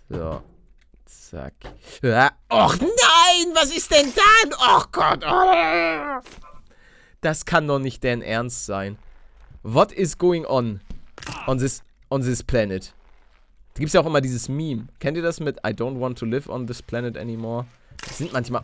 So. Zack. Ja. Och nein, was ist denn dann? Och Gott. Oh. Das kann doch nicht dein Ernst sein. What is going on this planet? Da gibt es ja auch immer dieses Meme. Kennt ihr das mit I don't want to live on this planet anymore? Das sind manchmal...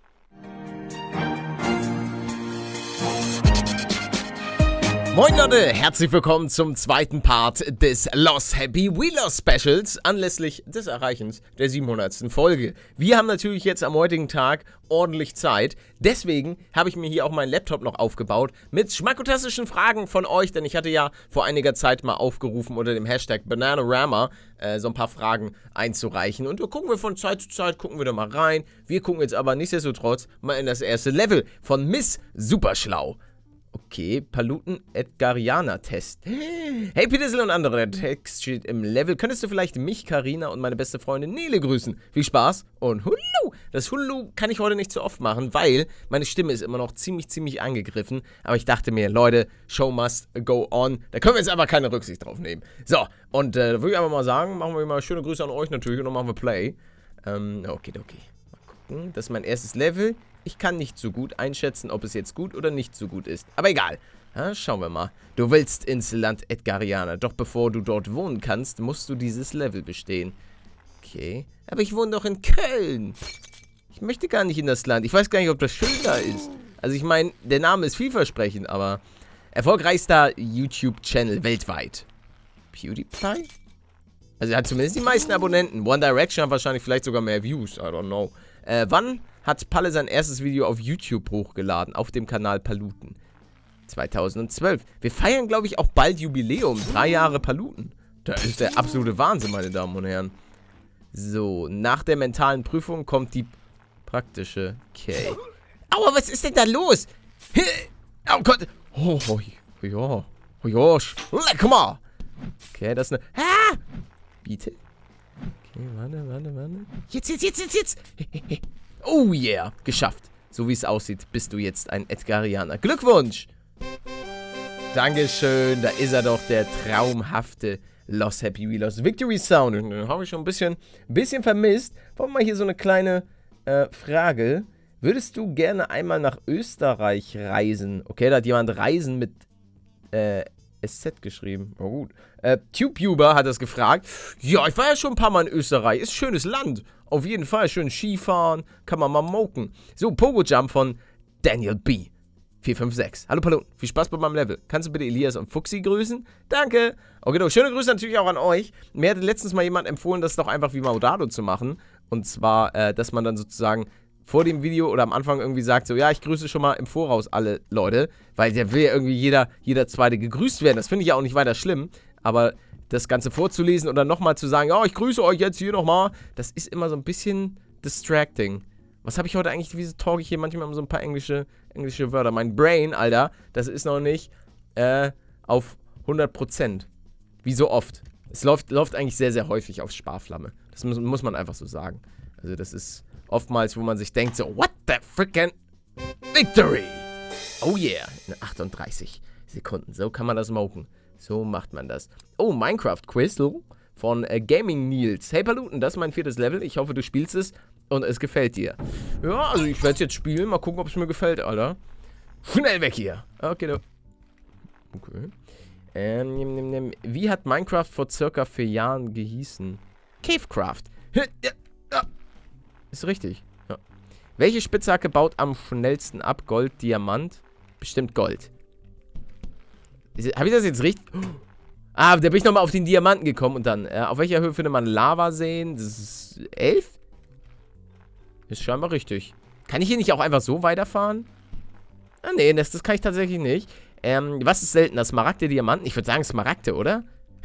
Moin Leute, herzlich willkommen zum zweiten Part des Lost Happy Wheeler Specials anlässlich des Erreichens der 700. Folge. Wir haben natürlich jetzt am heutigen Tag ordentlich Zeit, deswegen habe ich mir hier auch meinen Laptop noch aufgebaut mit schmackotastischen Fragen von euch, denn ich hatte ja vor einiger Zeit mal aufgerufen unter dem Hashtag Bananarama so ein paar Fragen einzureichen und da gucken wir von Zeit zu Zeit, gucken wir da mal rein. Wir gucken jetzt aber nichtsdestotrotz mal in das erste Level von Miss Superschlau. Okay, Paluten-Edgarianer-Test. Hey Petersel und andere, der Text steht im Level. Könntest du vielleicht mich, Karina und meine beste Freundin Nele grüßen? Viel Spaß und Hullu! Das Hullu kann ich heute nicht so oft machen, weil meine Stimme ist immer noch ziemlich angegriffen. Aber ich dachte mir, Leute, Show must go on. Da können wir jetzt aber keine Rücksicht drauf nehmen. So, und da würde ich einfach mal sagen, machen wir mal schöne Grüße an euch natürlich und dann machen wir Play. Okay. Mal gucken, das ist mein erstes Level. Ich kann nicht so gut einschätzen, ob es jetzt gut oder nicht so gut ist. Aber egal. Ja, schauen wir mal. Du willst ins Land Edgarianer. Doch bevor du dort wohnen kannst, musst du dieses Level bestehen. Okay. Aber ich wohne doch in Köln. Ich möchte gar nicht in das Land. Ich weiß gar nicht, ob das schön da ist. Also ich meine, der Name ist vielversprechend, aber... Erfolgreichster YouTube-Channel weltweit. PewDiePie? Also er hat zumindest die meisten Abonnenten. One Direction hat wahrscheinlich vielleicht sogar mehr Views. I don't know. Wann hat Palle sein erstes Video auf YouTube hochgeladen, auf dem Kanal Paluten? 2012. Wir feiern, glaube ich, auch bald Jubiläum. 3 Jahre Paluten. Das ist der absolute Wahnsinn, meine Damen und Herren. So, nach der mentalen Prüfung kommt die praktische. Okay. Aua, was ist denn da los? Oh Gott. Oh ja. Oh ja. Leck mal. Okay, das ist eine... Ah! Bitte? Okay, warte. Jetzt. Oh yeah, geschafft. So wie es aussieht, bist du jetzt ein Edgarianer. Glückwunsch! Dankeschön, da ist er doch, der traumhafte Lost Happy Wheelers Victory Sound. Und den habe ich schon ein bisschen vermisst. Wollen wir mal hier so eine kleine Frage. Würdest du gerne einmal nach Österreich reisen? Okay, da hat jemand Reisen mit SZ geschrieben. Oh gut. TubeUber hat das gefragt. Ja, ich war ja schon ein paar Mal in Österreich. Ist ein schönes Land. Auf jeden Fall. Schön Skifahren. Kann man mal moken. So, Pogo Jump von Daniel B. 456. Hallo Paluten. Viel Spaß bei meinem Level. Kannst du bitte Elias und Fuxi grüßen? Danke. Okay, doch. Schöne Grüße natürlich auch an euch. Mir hatte letztens mal jemand empfohlen, das doch einfach wie Maudado zu machen. Und zwar, dass man dann sozusagen vor dem Video oder am Anfang irgendwie sagt so, ja, ich grüße schon mal im Voraus alle Leute, weil der will ja irgendwie jeder Zweite gegrüßt werden. Das finde ich ja auch nicht weiter schlimm, aber das Ganze vorzulesen und dann nochmal zu sagen, ja, ich grüße euch jetzt hier nochmal, das ist immer so ein bisschen distracting. Was habe ich heute eigentlich, wieso talk ich hier manchmal so ein paar englische Wörter? Mein Brain, Alter, das ist noch nicht auf 100%. Wie so oft. Es läuft eigentlich sehr häufig auf Sparflamme. Das muss man einfach so sagen. Also das ist... oftmals, wo man sich denkt so, what the frickin' Victory! Oh yeah, in 38 Sekunden. So kann man das moken. So macht man das. Oh, Minecraft-Quiz von Gaming Nils. Hey Paluten, das ist mein 4. Level. Ich hoffe, du spielst es und es gefällt dir. Ja, also ich werde es jetzt spielen. Mal gucken, ob es mir gefällt, Alter. Schnell weg hier. Okay. Wie hat Minecraft vor circa 4 Jahren gehießen? Cavecraft. Ist richtig. Ja. Welche Spitzhacke baut am schnellsten ab? Gold, Diamant? Bestimmt Gold. Habe ich das jetzt richtig? Ah, da bin ich nochmal auf den Diamanten gekommen und dann. Auf welcher Höhe findet man Lavaseen? Das ist 11? Ist scheinbar richtig. Kann ich hier nicht auch einfach so weiterfahren? Ah, nee, das kann ich tatsächlich nicht. Was ist seltener? Smaragde, Diamanten? Ich würde sagen Smaragde, oder?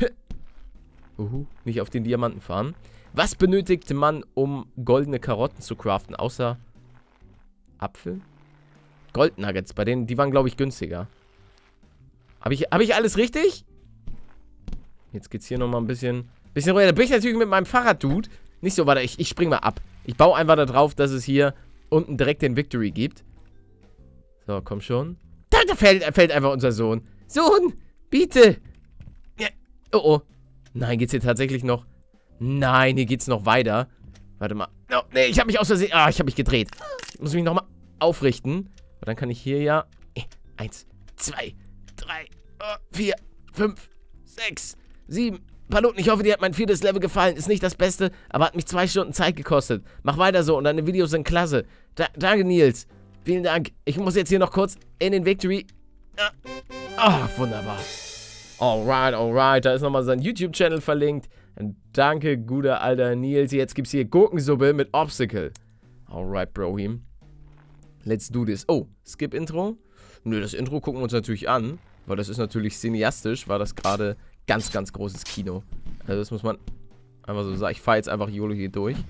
Nicht auf den Diamanten fahren. Was benötigte man, um goldene Karotten zu craften, außer Apfel? Goldnuggets, bei denen, die waren, glaube ich, günstiger. Hab ich alles richtig? Jetzt geht's hier nochmal ein bisschen ruhiger. Da bin ich natürlich mit meinem Fahrrad-Dude. Nicht so, warte, ich spring mal ab. Ich baue einfach da drauf, dass es hier unten direkt den Victory gibt. So, komm schon. Da fällt einfach unser Sohn. Sohn, bitte. Ja. Oh. Nein, geht's hier tatsächlich noch Nein, hier geht's noch weiter. Warte mal. Oh, nee, ich habe mich aus Versehen... Ah, ich habe mich gedreht. Ich muss mich nochmal aufrichten. Und dann kann ich hier ja... 1, 2, 3, 4, 5, 6, 7... Paluten, ich hoffe, dir hat mein 4. Level gefallen. Ist nicht das Beste, aber hat mich 2 Stunden Zeit gekostet. Mach weiter so und deine Videos sind klasse. Danke, Nils. Vielen Dank. Ich muss jetzt hier noch kurz in den Victory. Wunderbar. Alright. Da ist nochmal sein YouTube-Channel verlinkt. Und danke, guter alter Nils. Jetzt gibt's hier Gurkensuppe mit Obstacle. Alright, Brohim. Let's do this. Oh, Skip-Intro? Nö, das Intro gucken wir uns natürlich an. Weil das ist natürlich cineastisch, war das gerade... Ganz, ganz großes Kino. Also das muss man einfach so sagen. Ich fahre jetzt einfach YOLO hier durch.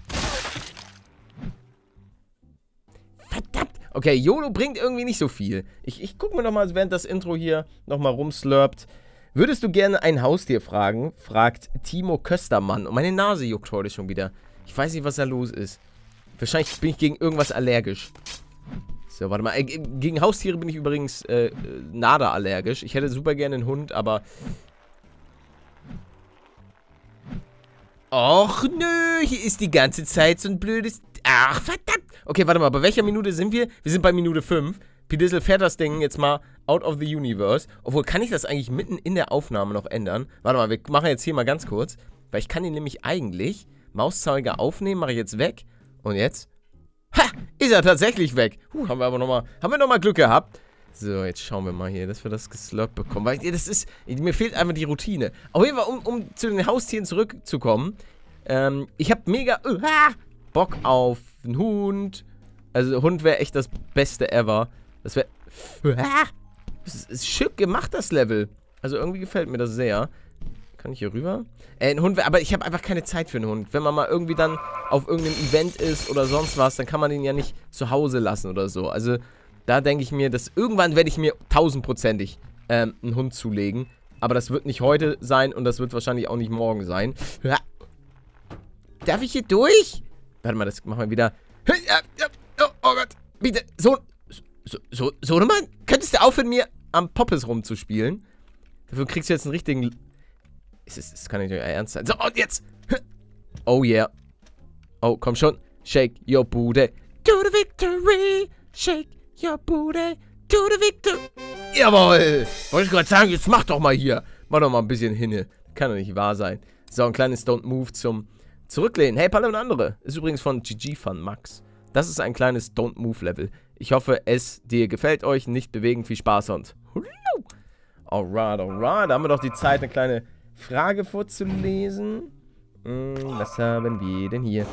Verdammt! Okay, YOLO bringt irgendwie nicht so viel. Ich gucke mir nochmal, während das Intro hier nochmal rumslurpt. Würdest du gerne ein Haustier fragen? Fragt Timo Köstermann. Und meine Nase juckt heute schon wieder. Ich weiß nicht, was da los ist. Wahrscheinlich bin ich gegen irgendwas allergisch. So, warte mal. Gegen Haustiere bin ich übrigens nada allergisch. Ich hätte super gerne einen Hund, aber... Och, nö, hier ist die ganze Zeit so ein blödes... Ach, verdammt. Okay, warte mal, bei welcher Minute sind wir? Wir sind bei Minute 5. P-Dizzle fährt das Ding jetzt mal out of the universe. Obwohl, kann ich das eigentlich mitten in der Aufnahme noch ändern? Warte mal, wir machen jetzt hier mal ganz kurz. Weil ich kann ihn nämlich eigentlich... Mauszeiger aufnehmen, mache ich jetzt weg. Und jetzt... Ha! Ist er tatsächlich weg. Haben wir aber nochmal... Haben wir nochmal Glück gehabt. So, jetzt schauen wir mal hier, dass wir das geslurpt bekommen. Weil das ist... Mir fehlt einfach die Routine. Auf jeden Fall, um zu den Haustieren zurückzukommen. Ich habe mega Bock auf einen Hund. Also, Hund wäre echt das Beste ever. Das wäre... Das ist schick gemacht, das Level. Also, irgendwie gefällt mir das sehr. Kann ich hier rüber? Ein Hund wäre... Aber ich habe einfach keine Zeit für einen Hund. Wenn man mal irgendwie dann auf irgendeinem Event ist oder sonst was, dann kann man den ja nicht zu Hause lassen oder so. Also... Da denke ich mir, dass irgendwann werde ich mir 1000%ig einen Hund zulegen. Aber das wird nicht heute sein und das wird wahrscheinlich auch nicht morgen sein. Darf ich hier durch? Warte mal, das machen wir wieder. Oh Gott, bitte. Sohnemann, könntest du aufhören, mir am Poppes rumzuspielen? Dafür kriegst du jetzt einen richtigen... Das kann nicht ernst sein. So, und jetzt. Oh yeah. Oh, komm schon. Shake your booty to the victory. Shake your booty to the victory. Jawohl. Wollte ich gerade sagen, jetzt mach doch mal hier. Mach doch mal ein bisschen hinne. Kann doch nicht wahr sein. So, ein kleines Don't Move zum Zurücklehnen. Hey, Palle und andere. Ist übrigens von GG Fun Max. Das ist ein kleines Don't Move Level. Ich hoffe, es dir gefällt euch. Nicht bewegen. Viel Spaß und... Alright. Da haben wir doch die Zeit, eine kleine Frage vorzulesen. Was haben wir denn hier?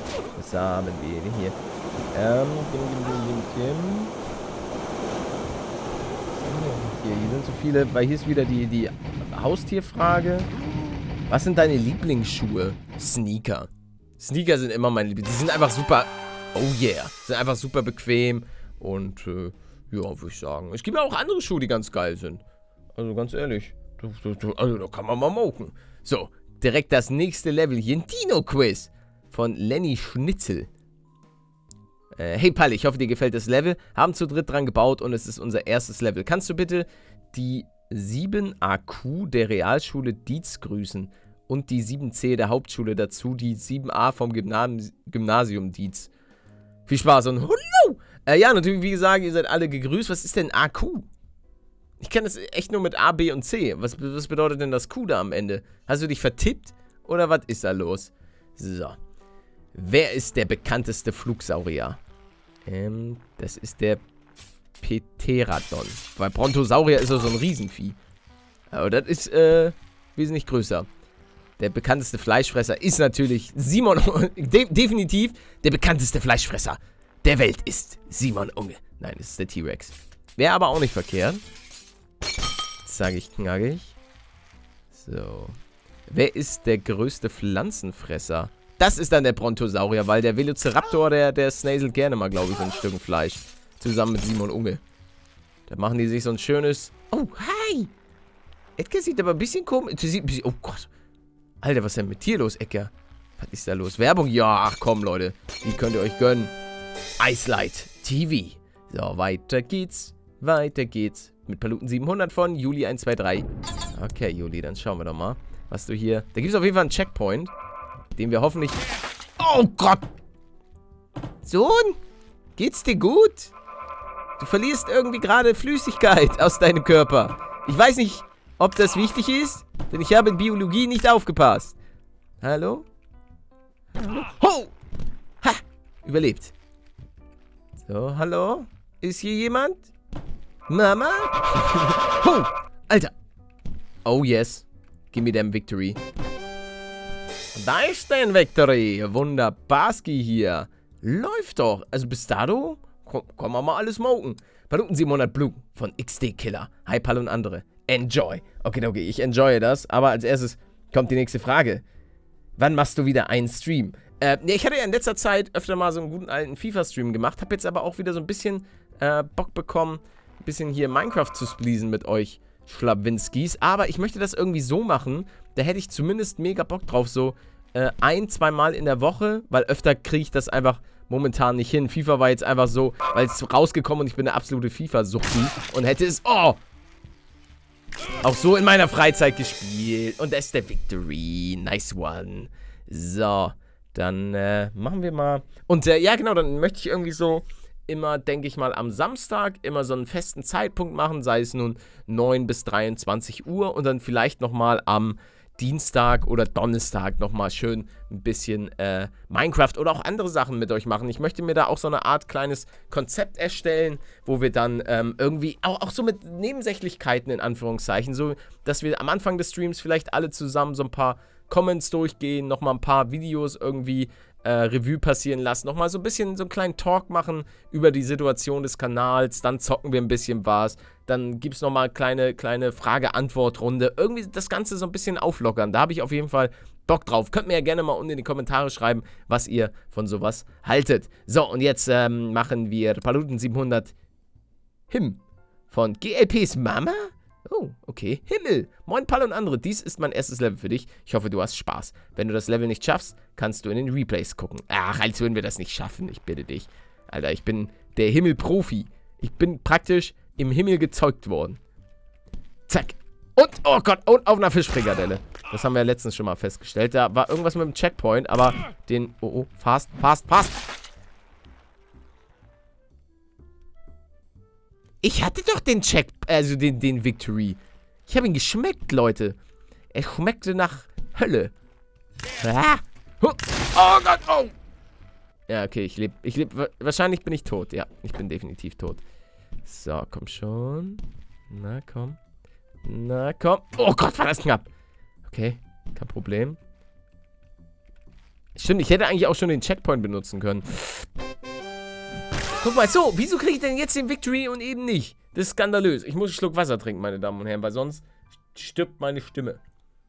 Hier sind so viele, weil hier ist wieder die Haustierfrage. Was sind deine Lieblingsschuhe? Sneaker. Sneaker sind immer meine Lieblings. Die sind einfach super, oh yeah, sind einfach super bequem und, ja, würde ich sagen. Es gibt ja auch andere Schuhe, die ganz geil sind. Also ganz ehrlich, also da kann man mal moken. So, direkt das nächste Level hier, ein Dino-Quiz von Lenny Schnitzel. Hey Palle, ich hoffe, dir gefällt das Level. Haben zu dritt dran gebaut und es ist unser erstes Level. Kannst du bitte die 7AQ der Realschule Dietz grüßen und die 7C der Hauptschule dazu, die 7A vom Gymnasium Dietz. Viel Spaß und hallo! Ja, natürlich, wie gesagt, ihr seid alle gegrüßt. Was ist denn AQ? Ich kenne das echt nur mit A, B und C. Was bedeutet denn das Q da am Ende? Hast du dich vertippt? Oder was ist da los? So. Wer ist der bekannteste Flugsaurier? Das ist der Pteranodon. Bei Brontosaurier ist er so ein Riesenvieh. Aber das ist, wesentlich größer. Der bekannteste Fleischfresser ist natürlich Simon... definitiv der bekannteste Fleischfresser der Welt ist Simon Unge. Nein, das ist der T-Rex. Wäre aber auch nicht verkehrt. Das sage ich knackig. So. Wer ist der größte Pflanzenfresser? Das ist dann der Brontosaurier, weil der Velociraptor, der snazelt gerne mal, glaube ich, so ein Stück Fleisch. Zusammen mit Simon Unge. Da machen die sich so ein schönes... Oh, hi! Edgar sieht aber ein bisschen komisch... Oh Gott. Alter, was ist denn mit dir los, Edgar? Was ist da los? Werbung? Ja, ach komm, Leute. Die könnt ihr euch gönnen. Icelight TV. So, weiter geht's. Mit Paluten 700 von Juli 123. Okay, Juli, dann schauen wir doch mal, was du hier... Da gibt es auf jeden Fall einen Checkpoint. den wir hoffentlich... Oh Gott! Sohn, geht's dir gut? Du verlierst irgendwie gerade Flüssigkeit aus deinem Körper. Ich weiß nicht, ob das wichtig ist, denn ich habe in Biologie nicht aufgepasst. Hallo? Hallo? Ho! Ha! Überlebt. So, hallo? Ist hier jemand? Mama? Ho! Alter! Oh yes. Give me them victory. Da ist dein Victory. Wunderbarski hier. Läuft doch. Also bis dato können wir mal alles smoken. Paluten 700 Blue von XD Killer. Hi Pal und andere. Enjoy. Okay, ich enjoye das. Aber als erstes kommt die nächste Frage. Wann machst du wieder einen Stream? Ich hatte ja in letzter Zeit öfter mal so einen guten alten FIFA-Stream gemacht. Hab jetzt aber auch wieder so ein bisschen Bock bekommen, ein bisschen hier Minecraft zu spleasen mit euch Schlawinskis. Aber ich möchte das irgendwie so machen, da hätte ich zumindest mega Bock drauf, so ein-, zweimal in der Woche, weil öfter kriege ich das einfach momentan nicht hin. FIFA war jetzt einfach so, weil es rausgekommen und ich bin eine absolute FIFA-Suchti und hätte es, auch so in meiner Freizeit gespielt. Und das ist der Victory. Nice one. So, dann machen wir mal. Und ja genau, dann möchte ich irgendwie so immer, denke ich mal, am Samstag immer so einen festen Zeitpunkt machen, sei es nun 9 bis 23 Uhr und dann vielleicht nochmal am Dienstag oder Donnerstag nochmal schön ein bisschen Minecraft oder auch andere Sachen mit euch machen. Ich möchte mir da auch so eine Art kleines Konzept erstellen, wo wir dann irgendwie auch so mit Nebensächlichkeiten in Anführungszeichen, so dass wir am Anfang des Streams vielleicht alle zusammen so ein paar Comments durchgehen, nochmal ein paar Videos irgendwie Revue passieren lassen, nochmal so ein bisschen so einen kleinen Talk machen über die Situation des Kanals, dann zocken wir ein bisschen was, dann gibt es nochmal eine kleine Frage-Antwort-Runde, irgendwie das Ganze so ein bisschen auflockern, da habe ich auf jeden Fall Bock drauf. Könnt mir ja gerne mal unten in die Kommentare schreiben, was ihr von sowas haltet. So, und jetzt machen wir Paluten 700 Him von GLPs Mama? Oh, okay. Himmel. Moin Pal und andere. Dies ist mein erstes Level für dich. Ich hoffe, du hast Spaß. Wenn du das Level nicht schaffst, kannst du in den Replays gucken. Ach, als würden wir das nicht schaffen. Ich bitte dich. Alter, ich bin der Himmelprofi. Ich bin praktisch im Himmel gezeugt worden. Zack. Und, oh Gott, und auf einer Fischfrikadelle. Das haben wir ja letztens schon mal festgestellt. Da war irgendwas mit dem Checkpoint, aber den... Oh, fast. Ich hatte doch den den Victory. Ich habe ihn geschmeckt, Leute. Er schmeckte nach Hölle. Ah. Oh Gott, oh. Ja, okay, ich lebe. Wahrscheinlich bin ich tot. Ja, ich bin definitiv tot. So, komm schon. Na, komm. Oh Gott, war das knapp. Okay, kein Problem. Stimmt, ich hätte eigentlich auch schon den Checkpoint benutzen können. Guck mal, so, wieso kriege ich denn jetzt den Victory und eben nicht? Das ist skandalös. Ich muss einen Schluck Wasser trinken, meine Damen und Herren, weil sonst stirbt meine Stimme.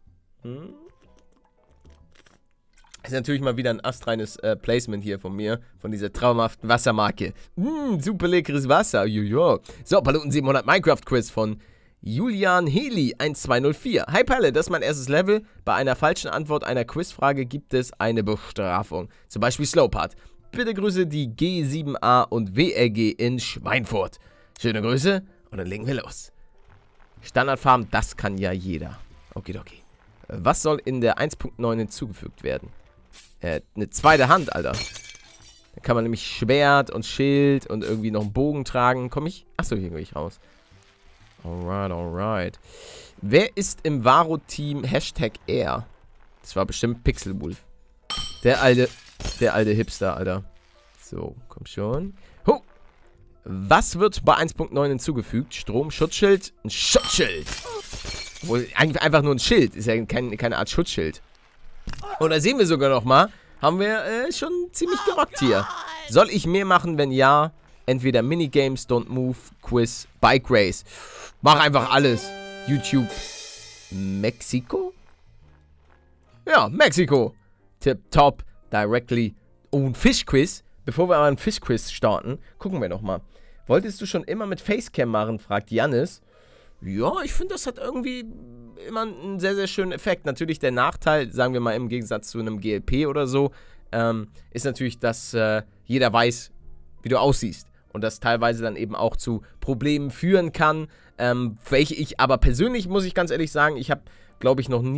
Das ist natürlich mal wieder ein astreines Placement hier von mir, von dieser traumhaften Wassermarke. Super leckeres Wasser. Jojo. So, Paluten 700 Minecraft Quiz von Julian Heli 1204. Hi Palle, das ist mein erstes Level. Bei einer falschen Antwort einer Quizfrage gibt es eine Bestrafung. Zum Beispiel Slowpart. Bitte grüße die G7A und WRG in Schweinfurt. Schöne Grüße und dann legen wir los. Standardfarben, das kann ja jeder. Okidoki. Was soll in der 1.9 hinzugefügt werden? Eine zweite Hand, Alter. Da kann man nämlich Schwert und Schild und irgendwie noch einen Bogen tragen. Komm ich? Achso, hier gehe ich raus. Alright. Wer ist im Varo-Team #R? Das war bestimmt Pixelwolf. Der alte Hipster, Alter. So, komm schon. Ho! Was wird bei 1.9 hinzugefügt? Strom, Schutzschild, ein Schutzschild. Wohl eigentlich einfach nur ein Schild. Ist ja keine Art Schutzschild. Und da sehen wir sogar noch mal, haben wir schon ziemlich gerockt hier. Soll ich mehr machen? Wenn ja, entweder Minigames, Don't Move, Quiz, Bike Race. Mach einfach alles. YouTube. Mexiko? Ja, Mexiko. Tipptopp. Directly. Oh, ein Fischquiz. Bevor wir aber ein Fischquiz starten, gucken wir noch mal. Wolltest du schon immer mit Facecam machen, fragt Jannis. Ja, ich finde, das hat irgendwie immer einen sehr, sehr schönen Effekt. Natürlich der Nachteil, sagen wir mal im Gegensatz zu einem GLP oder so, ist natürlich, dass jeder weiß, wie du aussiehst. Und das teilweise dann eben auch zu Problemen führen kann, welche ich aber persönlich, muss ich ganz ehrlich sagen, ich habe, glaube ich, noch nie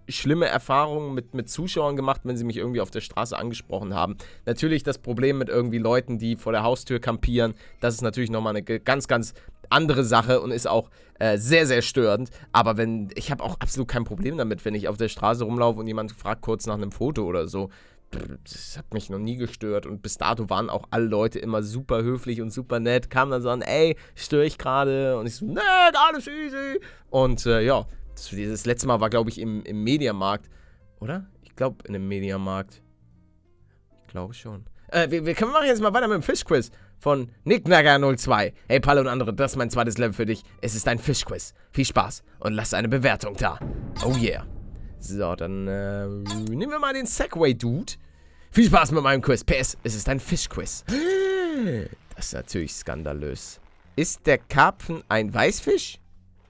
schlimme Erfahrungen mit Zuschauern gemacht, wenn sie mich irgendwie auf der Straße angesprochen haben. Natürlich das Problem mit irgendwie Leuten, die vor der Haustür kampieren, das ist natürlich nochmal eine ganz, ganz andere Sache und ist auch sehr, sehr störend. Aber ich habe auch absolut kein Problem damit, wenn ich auf der Straße rumlaufe und jemand fragt kurz nach einem Foto oder so. Das hat mich noch nie gestört und bis dato waren auch alle Leute immer super höflich und super nett, kamen dann so an, ey, störe ich gerade? Und ich so, nett, alles easy. Und ja, das letzte Mal war, glaube ich, im Mediamarkt, oder? Ich glaube, in einem Mediamarkt. Ich glaube schon. Wir machen jetzt mal weiter mit dem Fischquiz von Nicknagger02. Hey, Palle und andere, das ist mein zweites Level für dich. Es ist ein Fischquiz. Viel Spaß und lass eine Bewertung da. Oh yeah. So, dann nehmen wir mal den Segway-Dude. Viel Spaß mit meinem Quiz. PS, es ist ein Fischquiz. Das ist natürlich skandalös. Ist der Karpfen ein Weißfisch?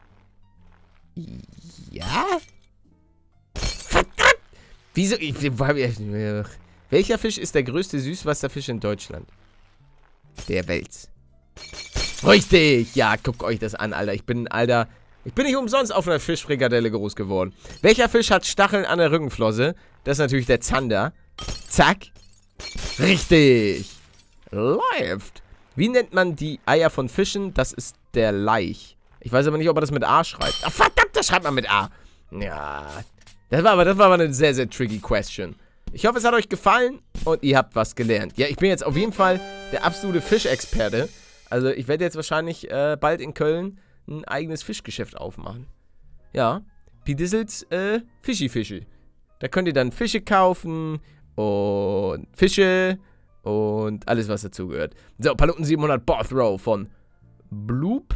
Ja? Verdammt! Wieso? Welcher Fisch ist der größte Süßwasserfisch in Deutschland? Der Wels. Richtig! Ja, guckt euch das an, Alter. Ich bin nicht umsonst auf einer Fischfrikadelle groß geworden. Welcher Fisch hat Stacheln an der Rückenflosse? Das ist natürlich der Zander. Zack. Richtig. Läuft. Wie nennt man die Eier von Fischen? Das ist der Laich. Ich weiß aber nicht, ob er das mit A schreibt. Ach, verdammt, das schreibt man mit A. Ja. Das war aber eine sehr, sehr tricky Question. Ich hoffe, es hat euch gefallen und ihr habt was gelernt. Ja, ich bin jetzt auf jeden Fall der absolute Fischexperte. Also, ich werde jetzt wahrscheinlich bald in Köln ein eigenes Fischgeschäft aufmachen. Ja, Pidissels Fischi-Fische. Da könnt ihr dann Fische kaufen und Fische und alles, was dazugehört. So, Paluten 700 Bothrow von Bloop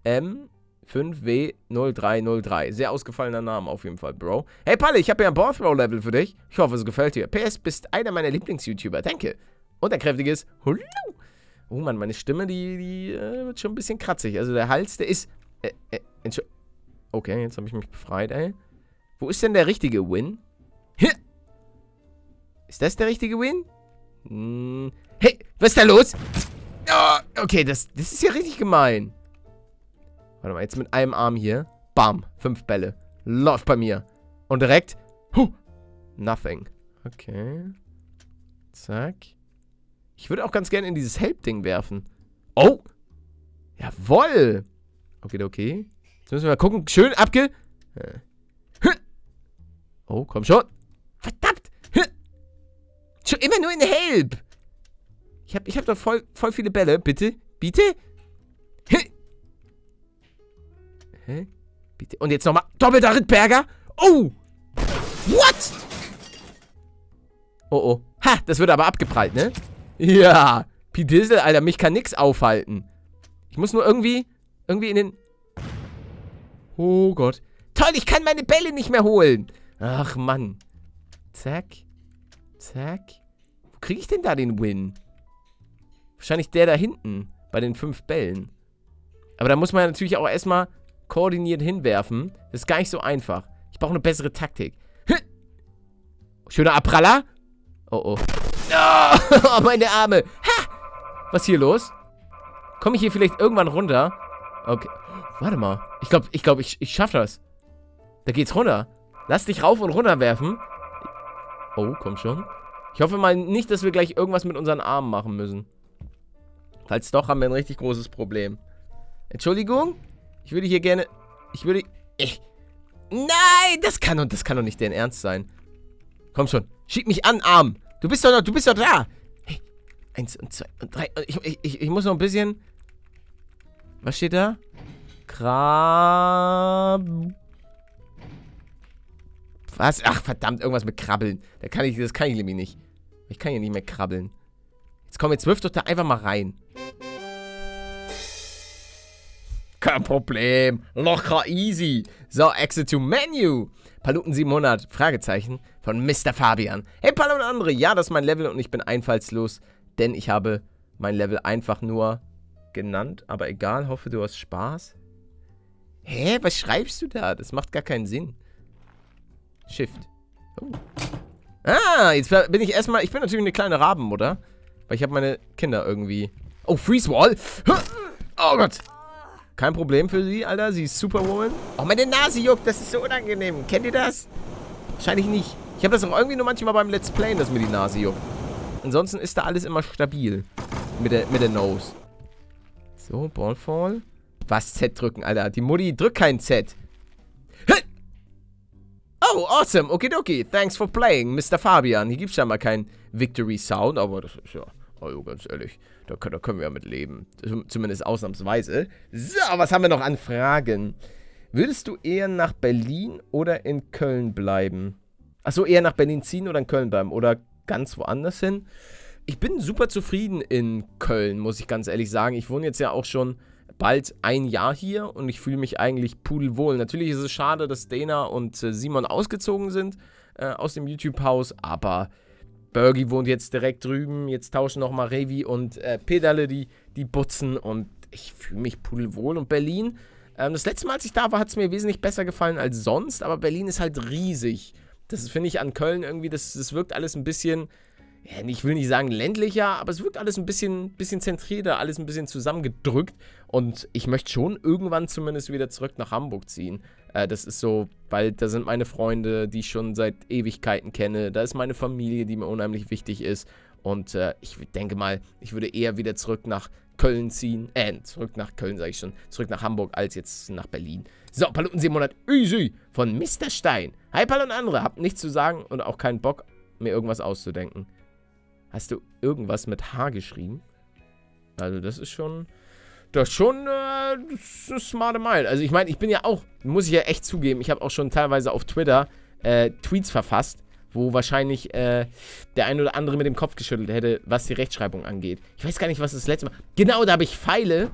M5W0303. Sehr ausgefallener Name auf jeden Fall, Bro. Hey, Palle, ich habe ja ein Bothrow-Level für dich. Ich hoffe, es gefällt dir. PS, bist einer meiner Lieblings-YouTuber. Danke. Und ein kräftiges Hallo. Oh Mann, meine Stimme, die wird schon ein bisschen kratzig. Also der Hals, der ist... Okay, jetzt habe ich mich befreit, ey. Wo ist denn der richtige Win? Ist das der richtige Win? Hey, was ist da los? Oh, okay, das ist ja richtig gemein. Warte mal, jetzt mit einem Arm hier. Bam, 5 Bälle. Läuft bei mir. Und direkt... Nothing. Okay. Zack. Ich würde auch ganz gerne in dieses Help-Ding werfen. Oh! Jawoll! Okay. Jetzt müssen wir mal gucken. Schön Oh, komm schon. Verdammt! Schon immer nur in Help! Ich hab doch voll viele Bälle. Bitte? Bitte? Hä? Bitte? Und jetzt nochmal. Doppelter Rittberger. Oh! What? Oh. Ha, das wird aber abgeprallt, ne? Ja. Pidissel, Alter, mich kann nix aufhalten. Ich muss nur irgendwie in den... Oh Gott. Toll, ich kann meine Bälle nicht mehr holen. Ach, Mann. Zack. Wo kriege ich denn da den Win? Wahrscheinlich der da hinten. Bei den 5 Bällen. Aber da muss man ja natürlich auch erstmal koordiniert hinwerfen. Das ist gar nicht so einfach. Ich brauche eine bessere Taktik. Schöner Abpraller. Oh. Oh, meine Arme. Ha! Was ist hier los? Komme ich hier vielleicht irgendwann runter? Okay. Warte mal. Ich glaube, ich schaffe das. Da geht's runter. Lass dich rauf und runter werfen. Oh, komm schon. Ich hoffe mal nicht, dass wir gleich irgendwas mit unseren Armen machen müssen. Falls doch, haben wir ein richtig großes Problem. Entschuldigung? Ich würde hier gerne... Nein! Das kann doch nicht dein Ernst sein. Komm schon. Schieb mich an, Arm. Du bist doch da. Hey. 1 und 2 und 3. Ich muss noch ein bisschen... Was steht da? Was? Ach, verdammt, irgendwas mit Krabbeln. Das kann ich nämlich nicht. Ich kann hier nicht mehr krabbeln. Jetzt wirf doch da einfach mal rein. Kein Problem. Locker easy. So, Exit to Menu. Paluten 700, Fragezeichen, von Mr. Fabian. Hey, Palle und andere. Ja, das ist mein Level und ich bin einfallslos, denn ich habe mein Level einfach nur genannt. Aber egal, hoffe, du hast Spaß. Hä? Was schreibst du da? Das macht gar keinen Sinn. Shift. Oh. Ah, jetzt bin ich erstmal... Ich bin natürlich eine kleine Rabenmutter. Weil ich habe meine Kinder irgendwie... Oh, Freeze Wall. Oh Gott. Kein Problem für sie, Alter. Sie ist Superwoman. Oh, meine Nase juckt. Das ist so unangenehm. Kennt ihr das? Wahrscheinlich nicht. Ich habe das auch irgendwie nur manchmal beim Let's Playen, dass mir die Nase juckt. Ansonsten ist da alles immer stabil. Mit der Nose. So, Ballfall. Was Z drücken, Alter? Die Mutti drückt kein Z. Oh, awesome. Okidoki. Thanks for playing, Mr. Fabian. Hier gibt es ja mal keinen Victory Sound, aber das ist ja, also ganz ehrlich, da können wir ja mit leben. Zumindest ausnahmsweise. So, was haben wir noch an Fragen? Würdest du eher nach Berlin oder in Köln bleiben? Achso, eher nach Berlin ziehen oder in Köln bleiben? Oder ganz woanders hin? Ich bin super zufrieden in Köln, muss ich ganz ehrlich sagen. Ich wohne jetzt ja auch schon bald ein Jahr hier und ich fühle mich eigentlich pudelwohl. Natürlich ist es schade, dass Dana und Simon ausgezogen sind aus dem YouTube-Haus, aber Bergi wohnt jetzt direkt drüben. Jetzt tauschen nochmal Revi und Pedale die Butzen und ich fühle mich pudelwohl. Und Berlin, das letzte Mal, als ich da war, hat es mir wesentlich besser gefallen als sonst, aber Berlin ist halt riesig. Das finde ich an Köln irgendwie, das wirkt alles ein bisschen, ja, ich will nicht sagen ländlicher, aber es wirkt alles ein bisschen zentrierter, alles ein bisschen zusammengedrückt. Und ich möchte schon irgendwann zumindest wieder zurück nach Hamburg ziehen. Das ist so, weil da sind meine Freunde, die ich schon seit Ewigkeiten kenne. Da ist meine Familie, die mir unheimlich wichtig ist. Und ich denke mal, ich würde eher wieder zurück nach Köln ziehen. Zurück nach Köln, sage ich schon. Zurück nach Hamburg, als jetzt nach Berlin. So, Paluten 700 Easy von Mr. Stein. Hi, Pal und andere. Habt nichts zu sagen und auch keinen Bock, mir irgendwas auszudenken. Hast du irgendwas mit H geschrieben? Also das ist schon... Das ist schon eine smarte Mile. Also ich meine, ich bin ja auch... Muss ich ja echt zugeben, ich habe auch schon teilweise auf Twitter Tweets verfasst, wo wahrscheinlich der ein oder andere mit dem Kopf geschüttelt hätte, was die Rechtschreibung angeht. Ich weiß gar nicht, was das letzte Mal... Genau, da habe ich Pfeile...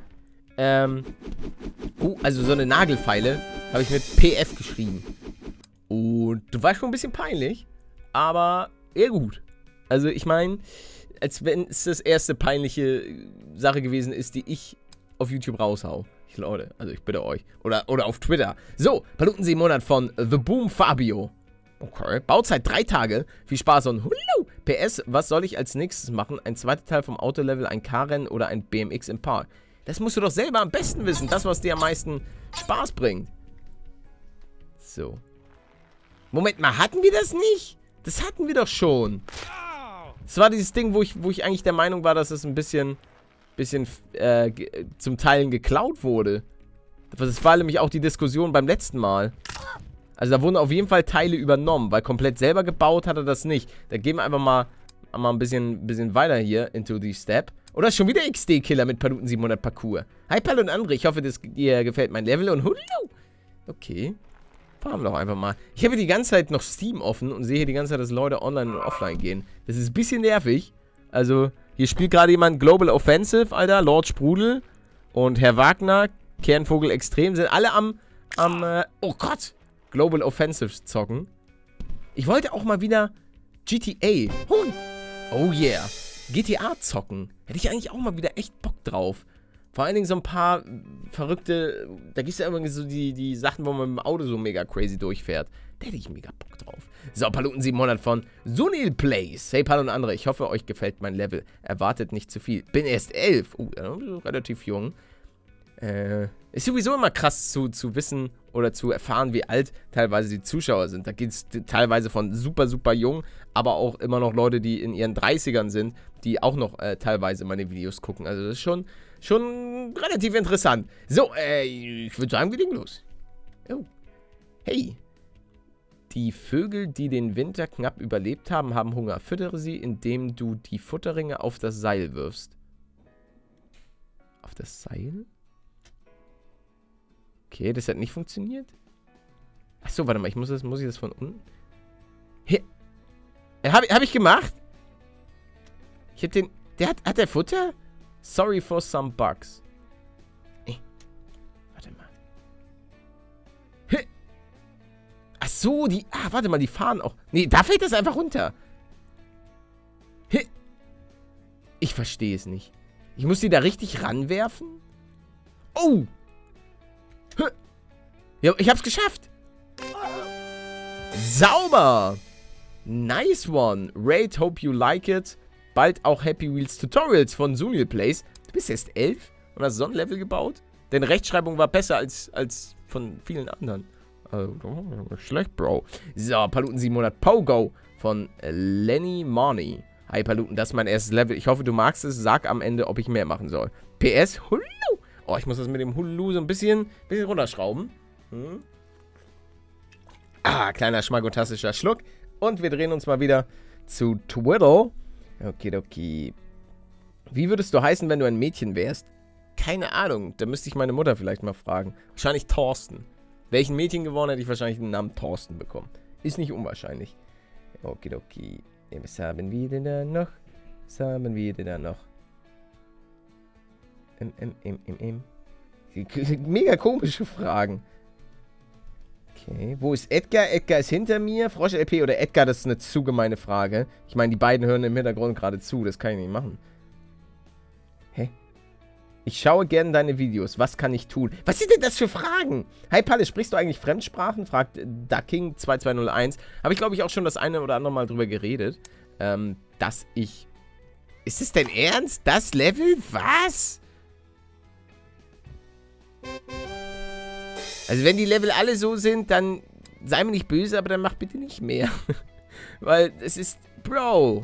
also so eine Nagelfeile habe ich mit PF geschrieben. Und das war schon ein bisschen peinlich, aber eher gut. Also ich meine, als wenn es das erste peinliche Sache gewesen ist, die ich auf YouTube raushau. Leute, also ich bitte euch. Oder auf Twitter. So, Paluten 700 von The Boom Fabio. Okay, Bauzeit 3 Tage. Viel Spaß und Hullo. PS, was soll ich als nächstes machen? Ein zweiter Teil vom Autolevel, ein K-Rennen oder ein BMX im Park? Das musst du doch selber am besten wissen. Das, was dir am meisten Spaß bringt. So. Moment mal, hatten wir das nicht? Das hatten wir doch schon. Das war dieses Ding, wo ich eigentlich der Meinung war, dass es ein bisschen zum Teil geklaut wurde. Das war nämlich auch die Diskussion beim letzten Mal. Also da wurden auf jeden Fall Teile übernommen, weil komplett selber gebaut hat er das nicht. Da gehen wir einfach mal ein bisschen weiter hier into the step. Oder ist schon wieder XD-Killer mit Paluten 700 Parcours. Hi Pal und andere, ich hoffe, dir gefällt mein Level und Hullo. Okay. Fahren wir doch einfach mal. Ich habe hier die ganze Zeit noch Steam offen und sehe hier die ganze Zeit, dass Leute online und offline gehen. Das ist ein bisschen nervig. Also, hier spielt gerade jemand Global Offensive, Alter. Lord Sprudel und Herr Wagner, Kernvogel Extrem, sind alle am oh Gott, Global Offensive zocken. Ich wollte auch mal wieder GTA. Oh yeah. GTA zocken. Hätte ich eigentlich auch mal wieder echt Bock drauf. Vor allen Dingen so ein paar verrückte, da gibt es ja immer so die Sachen, wo man mit dem Auto so mega crazy durchfährt. Da hätte ich mega Bock drauf. So, Paluten 700 von Sunil Plays. Hey, Pal und andere, ich hoffe, euch gefällt mein Level. Erwartet nicht zu viel. Bin erst 11. Relativ jung. Ist sowieso immer krass zu wissen oder zu erfahren, wie alt teilweise die Zuschauer sind. Da geht es teilweise von super, super jung, aber auch immer noch Leute, die in ihren 30ern sind, die auch noch teilweise meine Videos gucken. Also das ist schon relativ interessant. So, ich würde sagen, wir legen los. Oh. Hey. Die Vögel, die den Winter knapp überlebt haben, haben Hunger. Füttere sie, indem du die Futterringe auf das Seil wirfst. Auf das Seil? Okay, das hat nicht funktioniert. Achso, warte mal, muss ich das von unten? Hier. Hab ich gemacht? Ich hab den... Hat der Futter? Sorry for some bugs. Warte mal. Ach so, die... warte mal, die fahren auch... Nee, da fällt das einfach runter. Ich verstehe es nicht. Ich muss die da richtig ranwerfen? Oh! Ja, ich hab's geschafft. Sauber. Nice one. Raid, hope you like it. Bald auch Happy Wheels Tutorials von Sunil Plays. Du bist erst 11 und hast so ein Level gebaut? Deine Rechtschreibung war besser als von vielen anderen. Also, schlecht, Bro. So, Paluten 700 Pogo von Lenny Money. Hi, Paluten, das ist mein erstes Level. Ich hoffe, du magst es. Sag am Ende, ob ich mehr machen soll. PS, Hullu. Oh, ich muss das mit dem Hullu so ein bisschen runterschrauben. Kleiner schmagotastischer Schluck. Und wir drehen uns mal wieder zu Twitter. Okay. Wie würdest du heißen, wenn du ein Mädchen wärst? Keine Ahnung. Da müsste ich meine Mutter vielleicht mal fragen. Wahrscheinlich Thorsten. Wäre ich ein Mädchen geworden, hätte ich wahrscheinlich den Namen Thorsten bekommen. Ist nicht unwahrscheinlich. Okay. Was haben wir denn da noch? Mega komische Fragen. Okay, wo ist Edgar? Edgar ist hinter mir. Frosch LP oder Edgar, das ist eine zu gemeine Frage. Ich meine, die beiden hören im Hintergrund gerade zu. Das kann ich nicht machen. Hä? Ich schaue gerne deine Videos. Was kann ich tun? Was sind denn das für Fragen? Hi Palle, sprichst du eigentlich Fremdsprachen? Fragt Ducking2201. Habe ich, glaube ich, auch schon das eine oder andere Mal drüber geredet. Dass ich... Ist es denn ernst? Das Level? Was? Also wenn die Level alle so sind, dann sei mir nicht böse, aber dann mach bitte nicht mehr. Weil es ist... Bro.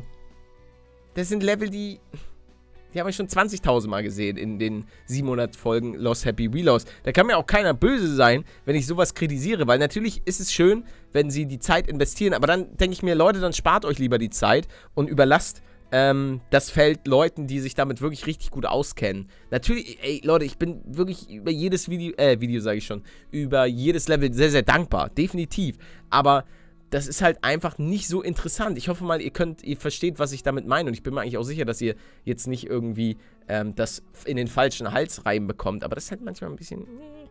Das sind Level, die haben wir schon 20.000 Mal gesehen in den 700 Folgen Lost Happy Wheelos. Da kann mir auch keiner böse sein, wenn ich sowas kritisiere. Weil natürlich ist es schön, wenn sie die Zeit investieren. Aber dann denke ich mir, Leute, dann spart euch lieber die Zeit und überlasst das Feld Leuten, die sich damit wirklich richtig gut auskennen. Natürlich, ey, Leute, ich bin wirklich über jedes Video sage ich schon, über jedes Level sehr, sehr dankbar. Definitiv. Aber das ist halt einfach nicht so interessant. Ich hoffe mal, ihr versteht, was ich damit meine. Und ich bin mir eigentlich auch sicher, dass ihr jetzt nicht irgendwie das in den falschen Hals reinbekommt. Aber das ist halt manchmal ein bisschen...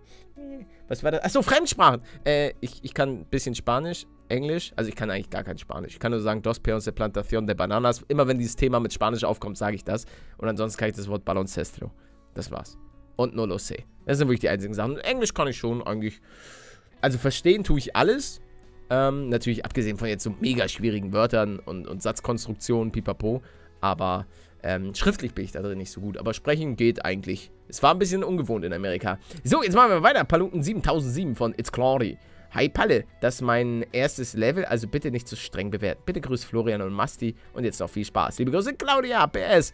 Was war das? Achso, Fremdsprachen. Ich kann ein bisschen Spanisch, Englisch. Also ich kann eigentlich gar kein Spanisch. Ich kann nur sagen, Dos peons de plantación de bananas. Immer wenn dieses Thema mit Spanisch aufkommt, sage ich das. Und ansonsten kann ich das Wort baloncestro. Das war's. Und no lo sé. Das sind wirklich die einzigen Sachen. Englisch kann ich schon eigentlich... Also verstehen tue ich alles. Natürlich abgesehen von jetzt so mega schwierigen Wörtern und Satzkonstruktionen, pipapo. Aber schriftlich bin ich da drin nicht so gut. Aber sprechen geht eigentlich. Es war ein bisschen ungewohnt in Amerika. So, jetzt machen wir weiter. Paluten 7007 von It's Claudy. Hi Palle, das ist mein erstes Level, also bitte nicht zu streng bewerten. Bitte grüß Florian und Masti und jetzt noch viel Spaß. Liebe Grüße, Claudia, PS.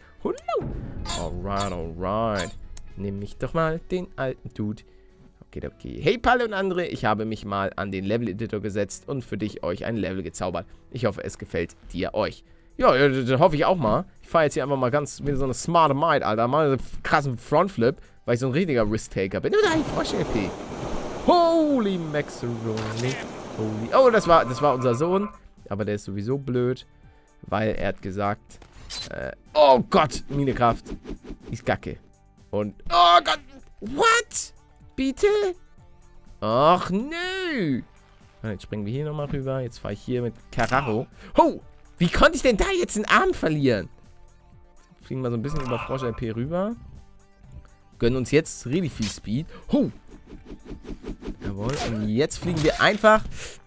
Hello. Alright. Nimm mich doch mal den alten Dude. Okay. Hey Palle und andere, ich habe mich mal an den Level-Editor gesetzt und für euch ein Level gezaubert. Ich hoffe, es gefällt euch. Ja, das hoffe ich auch mal. Ich fahre jetzt hier einfach mal ganz wie so eine smarte Maid, Alter. Mal einen krassen Frontflip, weil ich so ein richtiger Risk-Taker bin. Nein, Frosch-LP. Holy Maxeroni. Holy. Oh, das war unser Sohn. Aber der ist sowieso blöd, weil er hat gesagt, oh Gott, Minekraft ist kacke. Und, oh Gott, what? Bitte? Ach, nö. Jetzt springen wir hier nochmal rüber. Jetzt fahre ich hier mit Carraro. Oh, wie konnte ich denn da jetzt einen Arm verlieren? Fliegen wir so ein bisschen über Frosch-LP rüber. Gönnen uns jetzt richtig viel Speed. Oh. Jawohl, und jetzt fliegen wir einfach.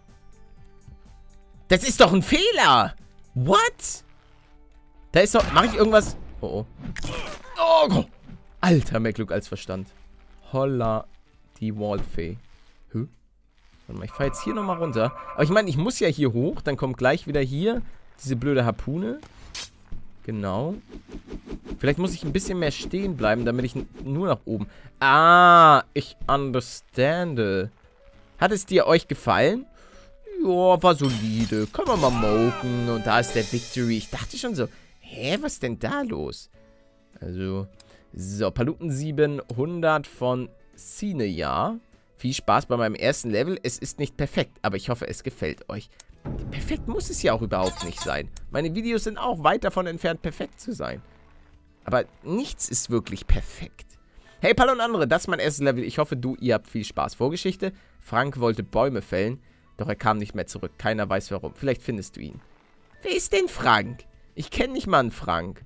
Das ist doch ein Fehler. What? Da ist doch... Mache ich irgendwas... Oh. Oh Gott. Alter, mehr Glück als Verstand. Holla die Waldfee. Warte mal, ich fahre jetzt hier nochmal runter. Aber ich meine, ich muss ja hier hoch. Dann kommt gleich wieder hier diese blöde Harpune. Genau. Vielleicht muss ich ein bisschen mehr stehen bleiben, damit ich nur nach oben... Ah, ich understande. Hat es euch gefallen? Ja, war solide. Können wir mal moken. Und da ist der Victory. Ich dachte schon so, hä, was ist denn da los? Also, so, Paluten 700 von Cineja. Viel Spaß bei meinem ersten Level. Es ist nicht perfekt, aber ich hoffe, es gefällt euch. Perfekt muss es ja auch überhaupt nicht sein. Meine Videos sind auch weit davon entfernt, perfekt zu sein. Aber nichts ist wirklich perfekt. Hey, Palle und andere, das ist mein erstes Level. Ich hoffe, ihr habt viel Spaß. Vorgeschichte. Frank wollte Bäume fällen, doch er kam nicht mehr zurück. Keiner weiß warum. Vielleicht findest du ihn. Wer ist denn Frank? Ich kenne nicht mal einen Frank.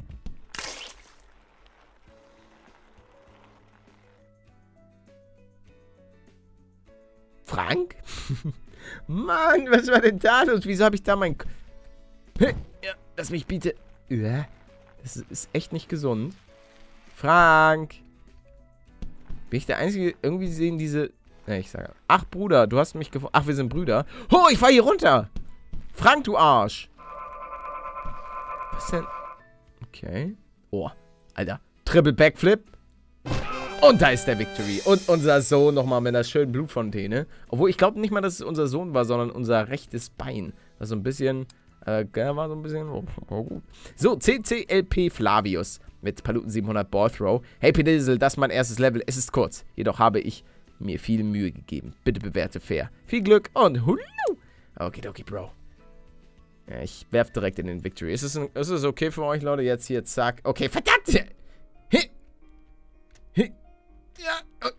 Frank? Mann, was war denn da los? Wieso habe ich da mein... Ja, lass mich bitte... Das ist echt nicht gesund. Frank! Bin ich der Einzige? Irgendwie sehen diese... Ne, ich sage. Ach, Bruder, du hast mich gefunden. Ach, wir sind Brüder. Oh, ich fahr hier runter. Frank, du Arsch. Was denn? Okay. Oh, Alter. Triple Backflip. Und da ist der Victory. Und unser Sohn nochmal mit einer schönen Blutfontäne. Obwohl, ich glaube nicht mal, dass es unser Sohn war, sondern unser rechtes Bein. Das so ein bisschen, war so ein bisschen, oh, gut. So, CCLP Flavius mit Paluten 700 Ball Throw. Hey, Pedizzle, das ist mein erstes Level. Es ist kurz. Jedoch habe ich mir viel Mühe gegeben. Bitte bewerte fair. Viel Glück und hullu. Okay, Bro. Ja, ich werfe direkt in den Victory. Ist es okay für euch, Leute? Jetzt hier, zack. Okay, verdammt! Hi. Hi. Ja.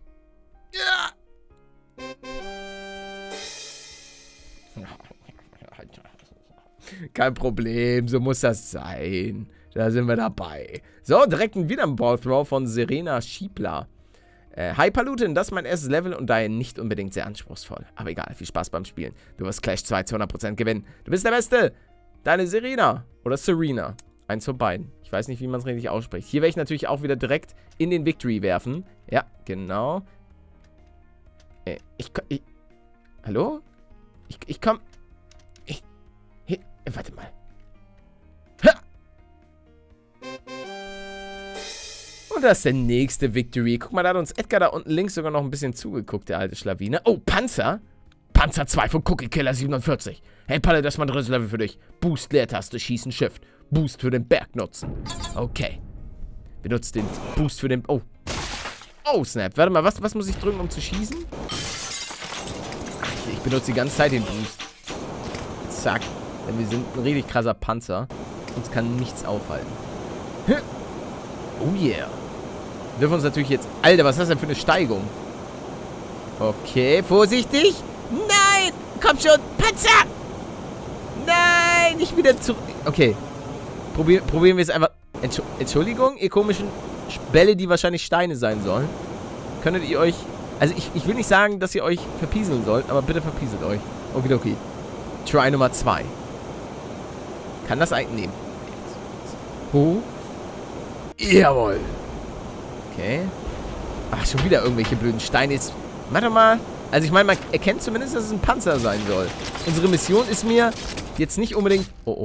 Ja. Kein Problem, so muss das sein. Da sind wir dabei. So, direkt wieder ein Ballthrow von Serena Schiebler. Hi Paluten, das ist mein erstes Level und daher nicht unbedingt sehr anspruchsvoll. Aber egal, viel Spaß beim Spielen. Du wirst Clash 2 zu 100% gewinnen. Du bist der Beste. Deine Serena. Oder Serena. Eins von beiden. Ich weiß nicht, wie man es richtig ausspricht. Hier werde ich natürlich auch wieder direkt in den Victory werfen. Ja, genau. Hallo? Ich komm... warte mal. Ha! Und das ist der nächste Victory. Guck mal, da hat uns Edgar da unten links sogar noch ein bisschen zugeguckt, der alte Schlawine. Oh, Panzer? Panzer 2 von Cookie Killer 47. Hey, Palle, das ist mein drittes Level für dich. Boost, Leertaste, Schießen, Shift. Boost für den Berg nutzen. Okay. Benutzt den Boost für den... Oh. Oh, Snap. Warte mal, was muss ich drücken, um zu schießen? Ach, ich benutze die ganze Zeit den Boost. Zack. Denn wir sind ein richtig krasser Panzer. Uns kann nichts aufhalten. Oh yeah. Wir dürfen uns natürlich jetzt... Alter, was ist das denn für eine Steigung? Okay, vorsichtig. Nein! Komm schon, Panzer! Nein, nicht wieder zurück. Okay. Probieren wir es einfach... Entschuldigung, ihr komischen Bälle, die wahrscheinlich Steine sein sollen. Könntet ihr euch... Also ich will nicht sagen, dass ihr euch verpieseln sollt, aber bitte verpieselt euch. Okay. Try Nummer 2. Kann das eigentlich nehmen? Jawohl. Okay. Ach, schon wieder irgendwelche blöden Steine. Jetzt, warte mal. Also ich meine, man erkennt zumindest, dass es ein Panzer sein soll. Unsere Mission ist mir jetzt nicht unbedingt... Oh.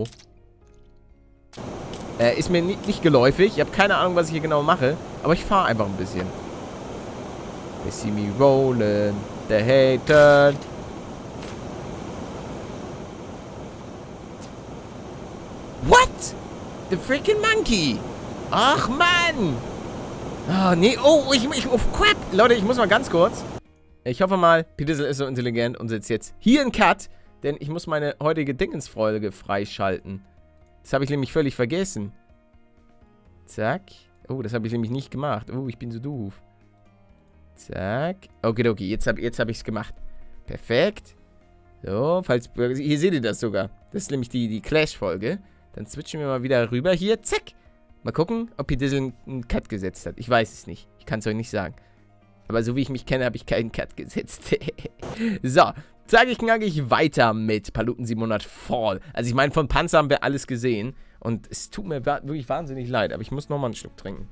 Ist mir nicht geläufig. Ich habe keine Ahnung, was ich hier genau mache. Aber ich fahre einfach ein bisschen. They see me rolling. The hater. What? The freaking monkey. Ach, Mann. Oh, nee. Oh, oh, crap. Leute, ich muss mal ganz kurz. Ich hoffe mal, Pedizzle ist so intelligent und setzt jetzt hier einen Cut. Denn ich muss meine heutige Dingensfolge freischalten. Das habe ich nämlich völlig vergessen. Zack. Oh, das habe ich nämlich nicht gemacht. Oh, ich bin so doof. Zack. Okay. Jetzt hab ich es gemacht. Perfekt. So, hier seht ihr das sogar. Das ist nämlich die Clash-Folge. Dann switchen wir mal wieder rüber. Hier, zack. Mal gucken, ob Pedizzle einen Cut gesetzt hat. Ich weiß es nicht. Ich kann es euch nicht sagen. Aber so wie ich mich kenne, habe ich keinen Cut gesetzt. So, sage ich knackig weiter mit Paluten 700 Fall. Also ich meine, von Panzer haben wir alles gesehen. Und es tut mir wirklich wahnsinnig leid. Aber ich muss nochmal einen Schluck trinken.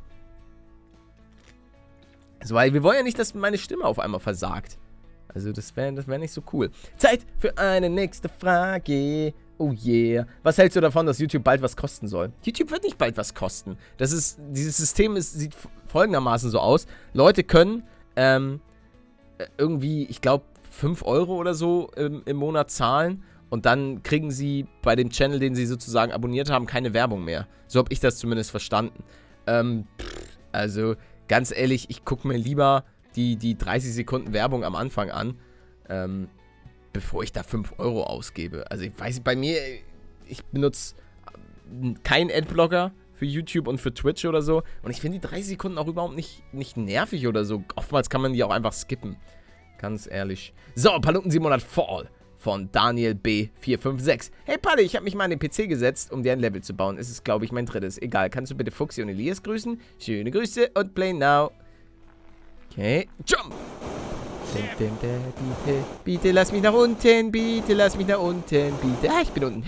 Also, weil wir wollen ja nicht, dass meine Stimme auf einmal versagt. Also das wär nicht so cool. Zeit für eine nächste Frage. Oh yeah. Was hältst du davon, dass YouTube bald was kosten soll? YouTube wird nicht bald was kosten. Dieses System sieht folgendermaßen so aus. Leute können irgendwie, ich glaube, 5 € oder so im Monat zahlen. Und dann kriegen sie bei dem Channel, den sie sozusagen abonniert haben, keine Werbung mehr. So habe ich das zumindest verstanden. Also, ganz ehrlich, ich gucke mir lieber die 30 Sekunden Werbung am Anfang an, bevor ich da 5 € ausgebe. Also, ich weiß, bei mir, ich benutze keinen Adblocker für YouTube und für Twitch oder so. Und ich finde die 30 Sekunden auch überhaupt nicht nervig oder so. Oftmals kann man die auch einfach skippen. Ganz ehrlich. So, Paluten 700 Fall von Daniel B456. Hey Palle, ich habe mich mal an den PC gesetzt, um dir ein Level zu bauen. Es ist, glaube ich, mein drittes. Egal, kannst du bitte Fuchsi und Elias grüßen? Schöne Grüße und play now. Okay, jump! Bitte lass mich nach unten, bitte lass mich nach unten, bitte. Ah, ich bin unten.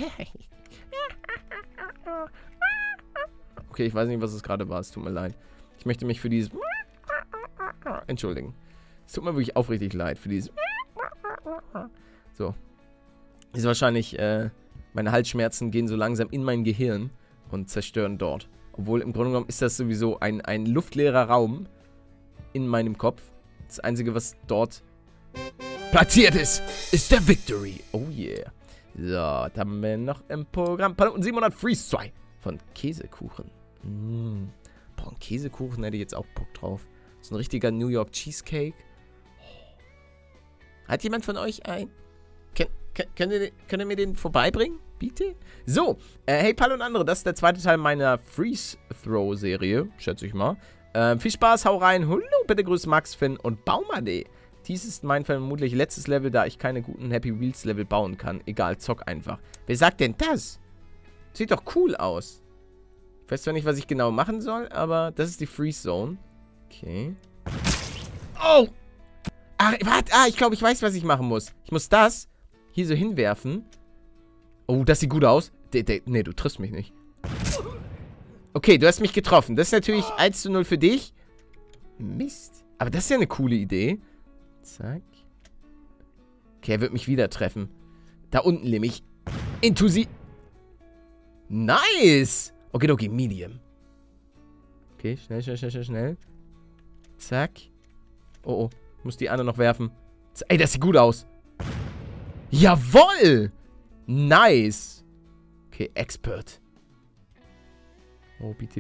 Okay, ich weiß nicht, was es gerade war. Es tut mir leid. Ich möchte mich für dieses entschuldigen. Es tut mir wirklich aufrichtig leid für dieses... So. Ist wahrscheinlich, meine Halsschmerzen gehen so langsam in mein Gehirn und zerstören dort. Obwohl, im Grunde genommen ist das sowieso ein luftleerer Raum in meinem Kopf. Das Einzige, was dort platziert ist der Victory. Oh yeah. So, da haben wir noch im Programm Paluten 700 Freeze 2 von Käsekuchen. Boah, einen Käsekuchen hätte ich jetzt auch Bock drauf. So ein richtiger New York Cheesecake. Hat jemand von euch ein? Könnt ihr mir den vorbeibringen? Bitte? So, hey Pal und andere, das ist der zweite Teil meiner Freeze-Throw-Serie, schätze ich mal. Viel Spaß, hau rein. Hallo, bitte grüß Max, Finn und Baumade. Dies ist mein vermutlich letztes Level, da ich keine guten Happy Wheels Level bauen kann. Egal, zock einfach. Wer sagt denn das? Sieht doch cool aus. Ich weiß zwar nicht, was ich genau machen soll, aber das ist die Freeze Zone. Okay. Oh! Ach, warte, ich glaube, ich weiß, was ich machen muss. Ich muss das hier so hinwerfen. Oh, das sieht gut aus. Nee, du triffst mich nicht. Okay, du hast mich getroffen. Das ist natürlich 1:0 für dich. Mist. Aber das ist ja eine coole Idee. Zack. Okay, er wird mich wieder treffen. Da unten nämlich. Into sie. Nice. Okay, Medium. Okay, schnell. Zack. Oh. Ich muss die andere noch werfen. Ey, das sieht gut aus. Jawoll. Nice. Okay, Expert. Oh, bitte.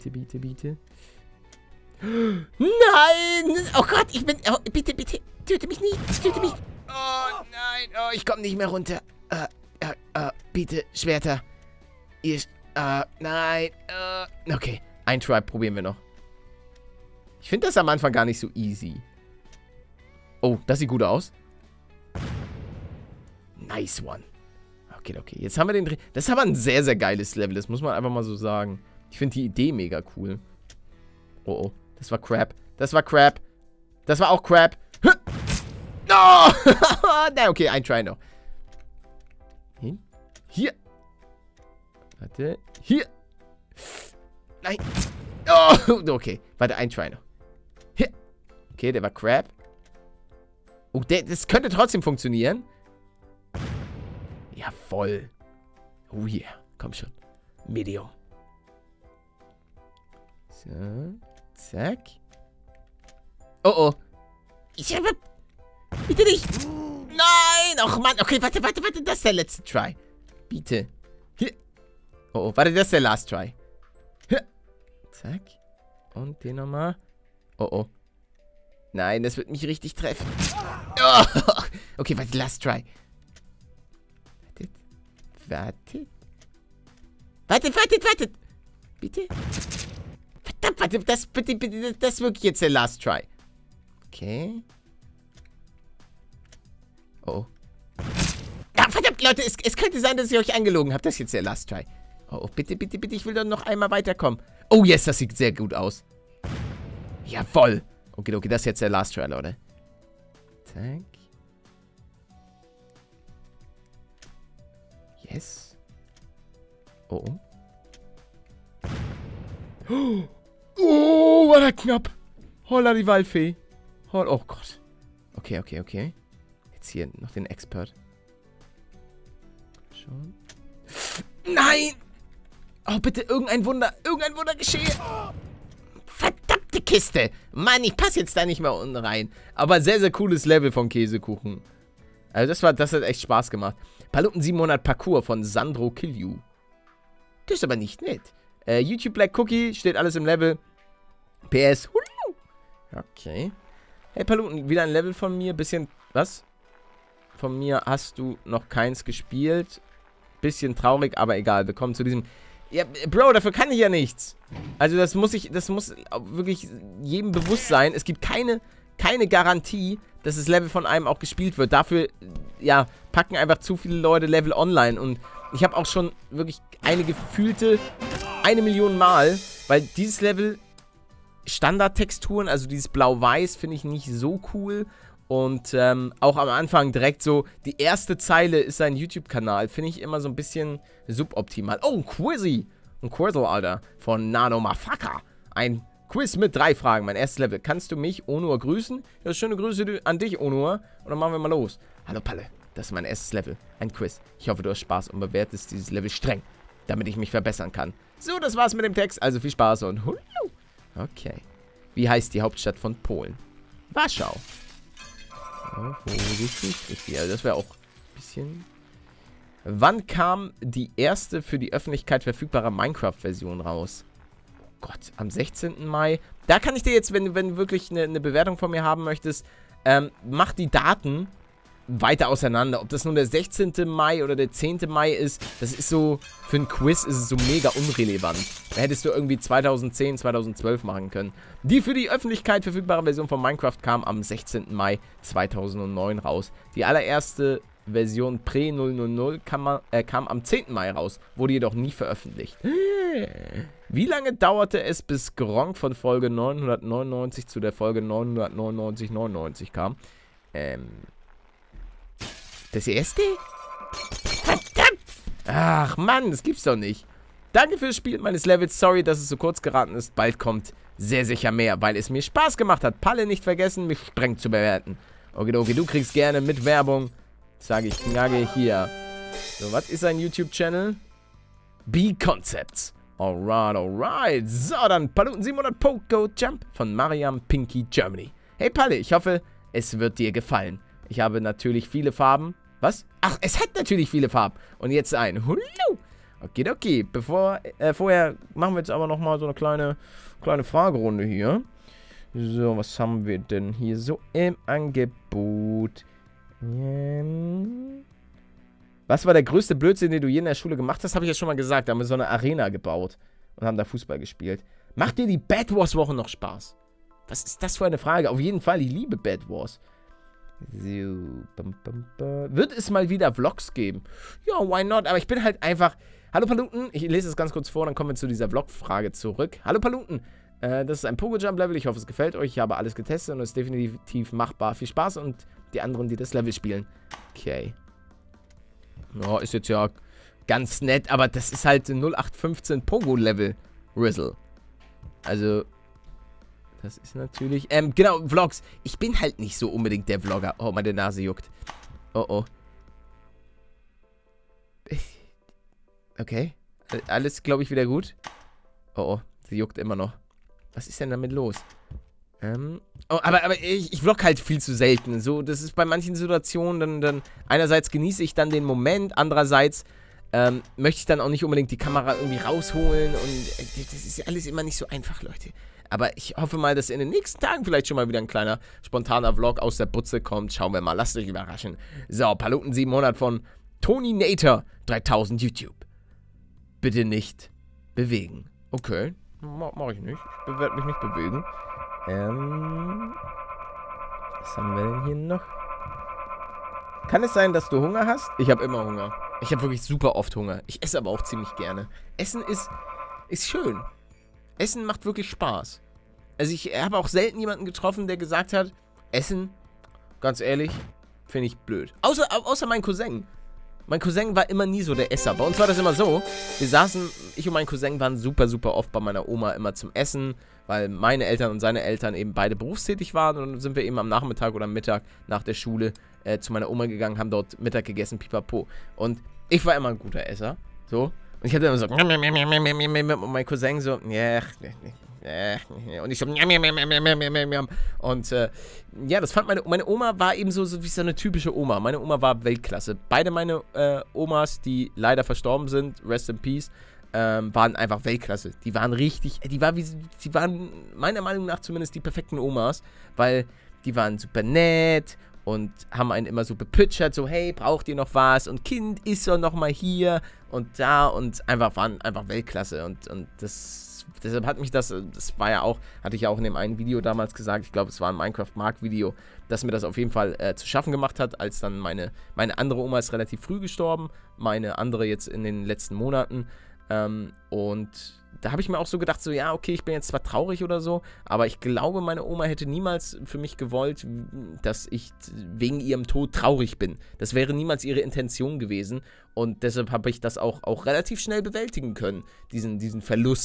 Nein! Oh Gott, ich bin... Oh, bitte, töte mich nicht. Oh, nein. Oh, ich komme nicht mehr runter. Bitte, Schwerter. Nein. Okay, ein Try probieren wir noch. Ich finde das am Anfang gar nicht so easy. Oh, das sieht gut aus. Nice one. Okay. Jetzt haben wir den... Das ist aber ein sehr, sehr geiles Level. Das muss man einfach mal so sagen. Ich finde die Idee mega cool. Oh. Das war Crap. Das war auch Crap. No! Na, okay, ein Try noch. Hier. Warte. Hier. Nein. Oh, okay. Warte, ein Try noch. Hier. Okay, der war Crap. Oh, das könnte trotzdem funktionieren. Jawoll. Oh yeah. Komm schon. Medium. So. Zack. Oh. Ich habe... Bitte nicht. Nein. Och, Mann. Okay, warte. Das ist der letzte Try. Bitte. Hier. Oh. Warte, das ist der Last Try. Hier. Zack. Und den nochmal. Oh. Nein, das wird mich richtig treffen. Oh. Okay, warte, Last Try. Wartet. Bitte. Verdammt, warte, bitte, das ist wirklich jetzt der Last Try. Okay. Oh. Ja, verdammt, Leute, es könnte sein, dass ich euch angelogen habe. Das ist jetzt der Last Try. Oh, bitte, ich will doch noch einmal weiterkommen. Oh, yes, das sieht sehr gut aus. Jawoll. Okay, das ist jetzt der Last Try, Leute. Zack. Yes. Oh. Oh, war das knapp. Holla die Waldfee. Oh Gott. Okay. Jetzt hier noch den Expert. Schon. Nein! Oh, bitte, irgendein Wunder geschehe. Verdammte Kiste. Mann, ich passe jetzt da nicht mehr unten rein. Aber sehr, sehr cooles Level von Käsekuchen. Also das hat echt Spaß gemacht. Paluten 700 Parcours von Sandro Killu. Das ist aber nicht nett. YouTube Black Cookie, steht alles im Level. PS. Okay. Hey Paluten, wieder ein Level von mir. Bisschen, was? Von mir hast du noch keins gespielt. Bisschen traurig, aber egal. Wir kommen zu diesem... Ja, Bro, dafür kann ich ja nichts. Also das muss wirklich jedem bewusst sein. Es gibt keine Garantie, dass das Level von einem auch gespielt wird. Dafür, ja, packen einfach zu viele Leute Level online. Und ich habe auch schon wirklich eine gefühlte 1 Million Mal, weil dieses Level Standardtexturen, also dieses Blau-Weiß, finde ich nicht so cool. Und auch am Anfang direkt so, die erste Zeile ist sein YouTube-Kanal, finde ich immer so ein bisschen suboptimal. Oh, ein Quizzy. Ein Quizzel, Alter, von Nano Mafaka. Ein Quiz mit 3 Fragen. Mein erstes Level. Kannst du mich, Onur, grüßen? Ja, schöne Grüße an dich, Onur. Und dann machen wir mal los. Hallo, Palle. Das ist mein erstes Level. Ein Quiz. Ich hoffe, du hast Spaß und bewertest dieses Level streng, damit ich mich verbessern kann. So, das war's mit dem Text. Also viel Spaß und hullu. Okay. Wie heißt die Hauptstadt von Polen? Warschau. Ja, vorsichtig. Richtig. Also das wäre auch ein bisschen... Wann kam die erste für die Öffentlichkeit verfügbare Minecraft-Version raus? Oh Gott, am 16. Mai. Da kann ich dir jetzt, wenn du wirklich eine Bewertung von mir haben möchtest, mach die Daten weiter auseinander. Ob das nun der 16. Mai oder der 10. Mai ist, das ist so, für ein Quiz ist es so mega unrelevant. Da hättest du irgendwie 2010, 2012 machen können. Die für die Öffentlichkeit verfügbare Version von Minecraft kam am 16. Mai 2009 raus. Die allererste Version Pre-000 kam am 10. Mai raus, wurde jedoch nie veröffentlicht. Wie lange dauerte es, bis Gronk von Folge 999 zu der Folge 999 kam? Das erste? Verdammt! Ach Mann, das gibt's doch nicht. Danke für das Spiel meines Levels. Sorry, dass es so kurz geraten ist. Bald kommt sehr sicher mehr, weil es mir Spaß gemacht hat. Palle nicht vergessen, mich streng zu bewerten. Okay, du kriegst gerne mit Werbung. Sage ich, knagge hier. So, was ist ein YouTube-Channel? B-Concepts. Alright, alright. So, dann Paluten 700 Pogo Jump von Mariam Pinky Germany. Hey Palle, ich hoffe, es wird dir gefallen. Ich habe natürlich viele Farben. Was? Ach, es hat natürlich viele Farben. Und jetzt ein Hullu. Okay. Vorher machen wir jetzt aber nochmal so eine kleine Fragerunde hier. So, was haben wir denn hier so im Angebot? Was war der größte Blödsinn, den du je in der Schule gemacht hast? Habe ich ja schon mal gesagt. Da haben wir so eine Arena gebaut und haben da Fußball gespielt. Macht dir die Bad Wars Woche noch Spaß? Was ist das für eine Frage? Auf jeden Fall, ich liebe Bad Wars. So, wird es mal wieder Vlogs geben? Ja, why not? Aber ich bin halt einfach... Hallo Paluten, ich lese es ganz kurz vor, dann kommen wir zu dieser Vlog-Frage zurück. Hallo Paluten, das ist ein Pogo-Jump-Level, ich hoffe es gefällt euch. Ich habe alles getestet und es ist definitiv machbar. Viel Spaß und die anderen, die das Level spielen. Okay. Ja, ist jetzt ja ganz nett, aber das ist halt 0815 Pogo-Level, Rizzle. Also... Das ist natürlich... genau, Vlogs. Ich bin halt nicht so unbedingt der Vlogger. Oh, meine Nase juckt. Oh. Okay. Alles, glaube ich, wieder gut. Oh, sie juckt immer noch. Was ist denn damit los? Aber ich vlog halt viel zu selten. So, das ist bei manchen Situationen dann einerseits genieße ich dann den Moment, andererseits möchte ich dann auch nicht unbedingt die Kamera irgendwie rausholen und das ist ja alles immer nicht so einfach, Leute. Aber ich hoffe mal, dass in den nächsten Tagen vielleicht schon mal wieder ein kleiner, spontaner Vlog aus der Butze kommt. Schauen wir mal, lasst euch überraschen. So, Paluten 700 von Tony Nater 3000 YouTube. Bitte nicht bewegen. Okay, mach ich nicht. Ich werde mich nicht bewegen. Was haben wir denn hier noch? Kann es sein, dass du Hunger hast? Ich habe immer Hunger. Ich habe wirklich super oft Hunger. Ich esse aber auch ziemlich gerne. Essen ist schön. Essen macht wirklich Spaß. Also ich habe auch selten jemanden getroffen, der gesagt hat, Essen, ganz ehrlich, finde ich blöd. Außer mein Cousin. Mein Cousin war immer nie so der Esser. Bei uns war das immer so, ich und mein Cousin waren super, super oft bei meiner Oma immer zum Essen, weil meine Eltern und seine Eltern eben beide berufstätig waren und dann sind wir eben am Nachmittag oder am Mittag nach der Schule zu meiner Oma gegangen, haben dort Mittag gegessen, pipapo. Und ich war immer ein guter Esser, so. Und ich hatte immer so, und mein Cousin so, und ich so, und ja, das fand meine Oma war eben so wie so eine typische Oma. Meine Oma war Weltklasse. Beide meine Omas, die leider verstorben sind, rest in peace, waren einfach Weltklasse. Die waren die waren meiner Meinung nach zumindest die perfekten Omas, weil die waren super nett und haben einen immer so bepütschert, so, hey, braucht ihr noch was? Und Kind, ist doch noch mal hier und da und waren einfach Weltklasse und deshalb hat mich das war ja auch, hatte ich ja auch in dem einen Video damals gesagt, ich glaube, es war ein Minecraft-Mark-Video, dass mir das auf jeden Fall zu schaffen gemacht hat, als dann meine andere Oma ist relativ früh gestorben, meine andere jetzt in den letzten Monaten und da habe ich mir auch so gedacht, so, ja, okay, ich bin jetzt zwar traurig oder so, aber ich glaube, meine Oma hätte niemals für mich gewollt, dass ich wegen ihrem Tod traurig bin. Das wäre niemals ihre Intention gewesen und deshalb habe ich das auch relativ schnell bewältigen können, diesen Verlust.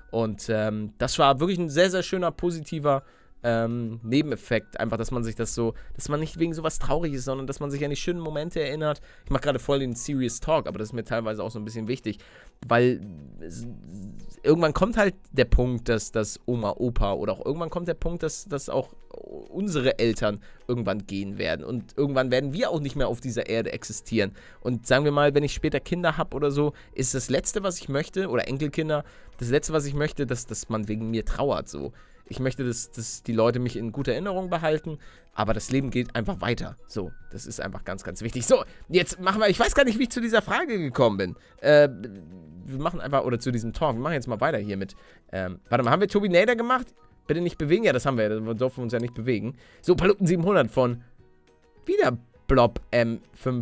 Und das war wirklich ein sehr, sehr schöner, positiver Nebeneffekt. Einfach, dass man sich das so, dass man nicht wegen sowas Trauriges, sondern dass man sich an die schönen Momente erinnert. Ich mache gerade voll den Serious Talk, aber das ist mir teilweise auch so ein bisschen wichtig, weil irgendwann kommt halt der Punkt, dass Oma, Opa oder auch irgendwann kommt der Punkt, dass auch unsere Eltern irgendwann gehen werden. Und irgendwann werden wir auch nicht mehr auf dieser Erde existieren. Und sagen wir mal, wenn ich später Kinder habe oder so, ist das Letzte, was ich möchte, oder Enkelkinder, das Letzte, was ich möchte, dass man wegen mir trauert, so. Ich möchte, dass die Leute mich in guter Erinnerung behalten, aber das Leben geht einfach weiter. So, das ist einfach ganz, ganz wichtig. So, jetzt machen wir, ich weiß gar nicht, wie ich zu dieser Frage gekommen bin. Wir machen einfach, oder zu diesem Talk, wir machen jetzt mal weiter hier mit, warte mal, haben wir Turbinator gemacht? Bitte nicht bewegen? Ja, das haben wir, da dürfen wir uns ja nicht bewegen. So, Paluten 700 von, wieder Blob M5,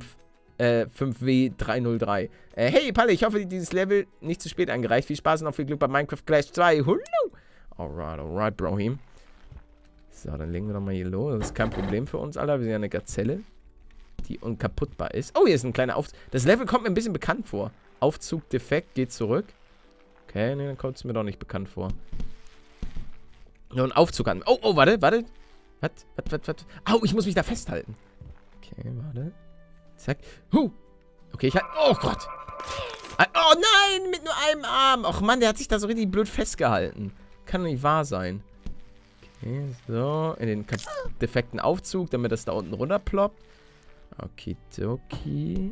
5W303. Hey, Palle, ich hoffe, dieses Level nicht zu spät angereicht. Viel Spaß und noch viel Glück bei Minecraft Clash 2. Hullo! Alright, Brohim. So, dann legen wir doch mal hier los. Das ist kein Problem für uns, Alter. Wir sind ja eine Gazelle, die unkaputtbar ist. Oh, hier ist ein kleiner Aufzug. Das Level kommt mir ein bisschen bekannt vor. Aufzug defekt, geht zurück. Okay, nee, dann kommt es mir doch nicht bekannt vor. Nur ein Aufzug an. Oh, warte. Was? Au, ich muss mich da festhalten. Okay, warte. Zack. Okay, ich halt. Oh Gott. Oh nein, mit nur einem Arm. Och Mann, der hat sich da so richtig blöd festgehalten. Kann doch nicht wahr sein. Okay, so. In den defekten Aufzug, damit das da unten runterploppt. Okidoki.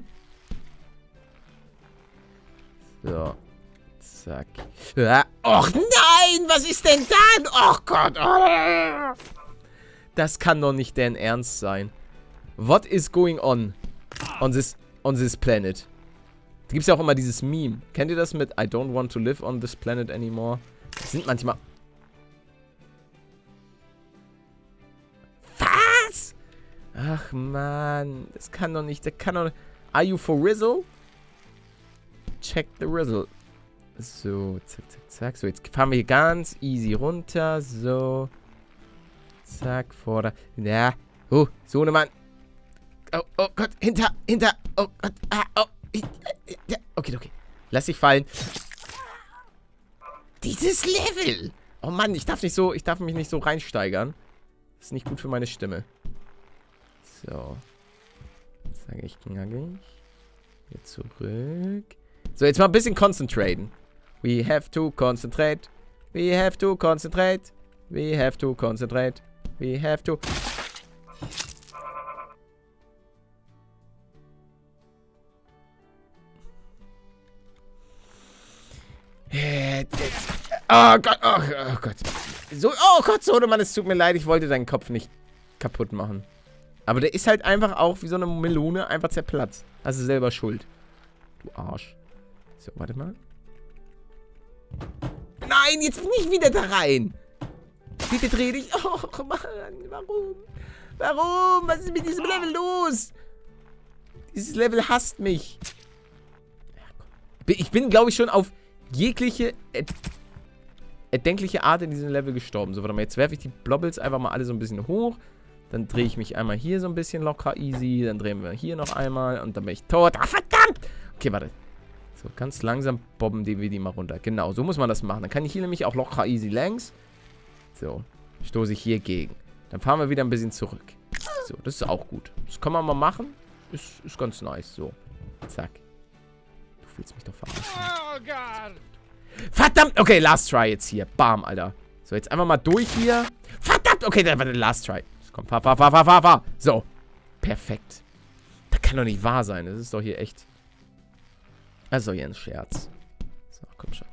So. Zack. Och nein, was ist denn dann? Och Gott. Oh. Das kann doch nicht deren Ernst sein. What is going on this planet? Da gibt es ja auch immer dieses Meme. Kennt ihr das mit I don't want to live on this planet anymore? Das sind manchmal... Was? Ach man, das kann doch nicht... Are you for Rizzle? Check the Rizzle. So, zack. So, jetzt fahren wir hier ganz easy runter. So. Zack, vorder. Ja. So eine Mann. Oh Gott, hinter. Oh Gott. Okay. Lass dich fallen. Dieses Level. Oh Mann, ich darf mich nicht so reinsteigern. Das ist nicht gut für meine Stimme. So. Sage ich knackig. Hier zurück. So, jetzt mal ein bisschen concentraten. We have to concentrate. We have to concentrate. We have to concentrate. We have to... Oh Gott, oh Gott. So, oh Gott, Sohnemann, es tut mir leid, ich wollte deinen Kopf nicht kaputt machen. Aber der ist halt einfach auch wie so eine Melone einfach zerplatzt. Hast du selber Schuld. Du Arsch. So, warte mal. Nein, jetzt bin ich wieder da rein. Bitte dreh dich. Oh Mann, warum? Warum? Was ist mit diesem Level los? Dieses Level hasst mich. Ich bin, glaube ich, schon auf jegliche erdenkliche Art in diesem Level gestorben. So, warte mal, jetzt werfe ich die Blobbles einfach mal alle so ein bisschen hoch. Dann drehe ich mich einmal hier so ein bisschen locker easy. Dann drehen wir hier noch einmal und dann bin ich tot. Ach, verdammt! Okay, warte. So, ganz langsam bobben wir die mal runter. Genau, so muss man das machen. Dann kann ich hier nämlich auch locker easy längs. So, stoße ich hier gegen. Dann fahren wir wieder ein bisschen zurück. So, das ist auch gut. Das kann man mal machen. Ist ganz nice. So, zack. Du willst mich doch verarschen. Oh Gott! Verdammt! Okay, last try jetzt hier. Bam, Alter. So, jetzt einfach mal durch hier. Verdammt! Okay, dann war der last try. Komm, fahr. So. Perfekt. Das kann doch nicht wahr sein. Das ist doch hier echt... Das ist doch hier ein Scherz. So, komm schon.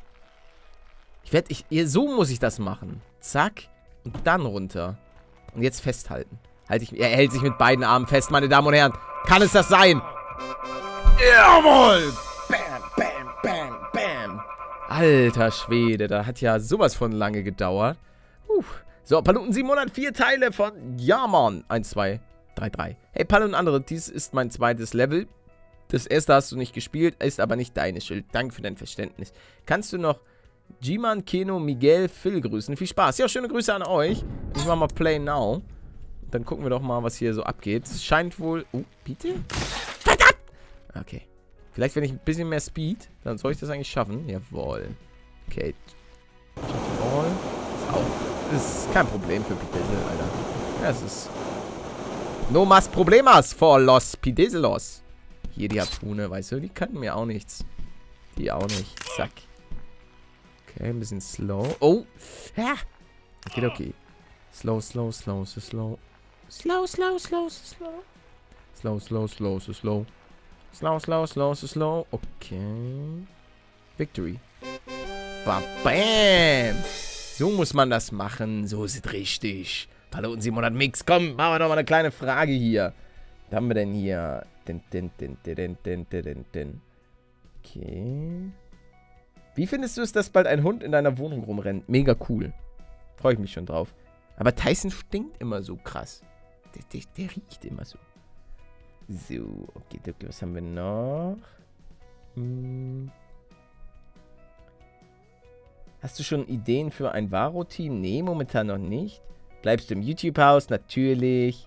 So muss ich das machen. Zack. Und dann runter. Und jetzt festhalten. Er hält sich mit beiden Armen fest, meine Damen und Herren. Kann es das sein? Jawohl! Bam. Alter Schwede, da hat ja sowas von lange gedauert. So, Paluten 704 Teile von Jaman. 1, 2, 3, 3. Hey, Palle und andere, dies ist mein zweites Level. Das erste hast du nicht gespielt, ist aber nicht deine Schuld. Danke für dein Verständnis. Kannst du noch G-Man, Keno, Miguel, Phil grüßen? Viel Spaß. Ja, schöne Grüße an euch. Ich mach mal Play Now. Dann gucken wir doch mal, was hier so abgeht. Es scheint wohl... Oh, bitte? Verdammt! Okay. Vielleicht, wenn ich ein bisschen mehr Speed, dann soll ich das eigentlich schaffen. Jawohl. Okay. ist kein Problem für Pidesel, Alter. Ja, es ist... No mas problemas for los Pideselos. Hier die Harpune, weißt du, die können mir auch nichts. Die auch nicht. Zack. Okay, ein bisschen slow. Oh! Ja! Okay, okay. Slow, slow, slow, so slow. Slow, slow, slow, so slow. Slow, slow, slow, so slow. Slow, slow, slow, so slow. Okay. Victory. Bam! So muss man das machen. So ist es richtig. Hallo und 700 Mix. Komm, machen wir noch mal eine kleine Frage hier. Was haben wir denn hier? Okay. Wie findest du es, dass bald ein Hund in deiner Wohnung rumrennt? Mega cool. Freue ich mich schon drauf. Aber Tyson stinkt immer so krass. Der riecht immer so. So, okay, was haben wir noch? Hast du schon Ideen für ein Varo-Team? Nee, momentan noch nicht. Bleibst du im YouTube-Haus? Natürlich.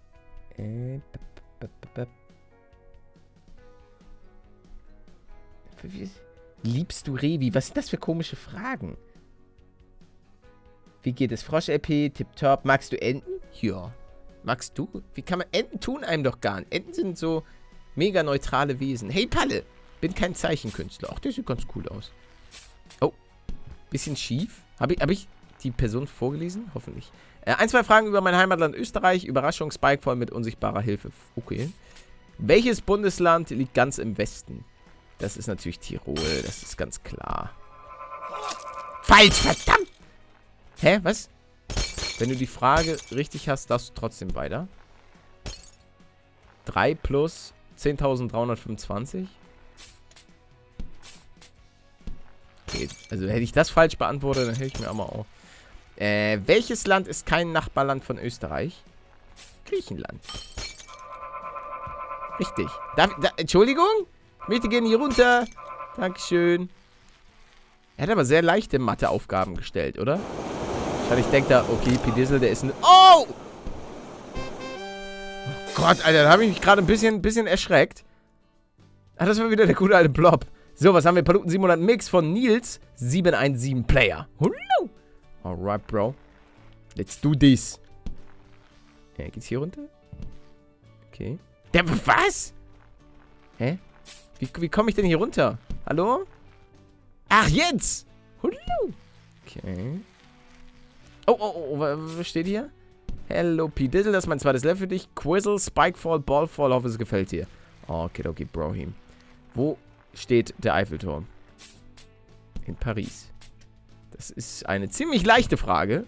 Liebst du Revi? Was sind das für komische Fragen? Wie geht es? Frosch-LP, tipptopp. Magst du Enten? Ja. Magst du? Wie kann man... Enten tun einem doch gar nicht. Enten sind so mega neutrale Wesen. Hey, Palle. Bin kein Zeichenkünstler. Ach, der sieht ganz cool aus. Oh. Bisschen schief. Hab ich die Person vorgelesen? Hoffentlich. Ein, zwei Fragen über mein Heimatland Österreich. Überraschung, Spikefall mit unsichtbarer Hilfe. Okay. Welches Bundesland liegt ganz im Westen? Das ist natürlich Tirol. Das ist ganz klar. Falsch, verdammt! Hä, was? Wenn du die Frage richtig hast, darfst du trotzdem weiter. 3 plus 10.325. Okay, also hätte ich das falsch beantwortet, dann hätte ich mir auch mal auf. Welches Land ist kein Nachbarland von Österreich? Griechenland. Richtig. Entschuldigung? Ich möchte gerne hier runter. Dankeschön. Er hat aber sehr leichte Matheaufgaben gestellt, oder? Ich denke da, okay, Pidesel, der ist ein... Oh! Oh Gott, Alter, da habe ich mich gerade ein bisschen erschreckt. Ah, das war wieder der gute alte Blob. So, was haben wir? Paluten 700 Mix von Nils 717 Player. Hello. Alright, Bro. Let's do this. Ja, geht's hier runter? Okay. Was? Hä? Wie komme ich denn hier runter? Hallo? Ach, jetzt! Hello. Okay. Oh, was steht hier? Hello, Pidesel, das ist mein zweites Level für dich. Quizzle, Spikefall, Ballfall, hoffe es gefällt dir. Okay, Brohim. Wo steht der Eiffelturm? In Paris. Das ist eine ziemlich leichte Frage.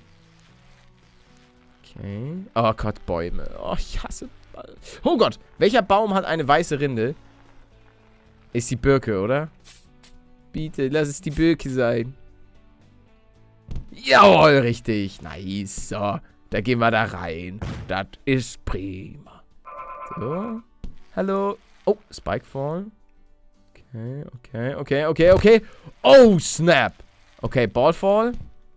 Okay. Oh Gott, Bäume. Oh, ich hasse Ball. Oh Gott, welcher Baum hat eine weiße Rinde? Ist die Birke, oder? Bitte, lass es die Birke sein. Jawohl, richtig. Nice. So, da gehen wir da rein. Das ist prima. So. Hallo. Oh, Spikefall. Okay. Oh, snap. Okay, Ballfall.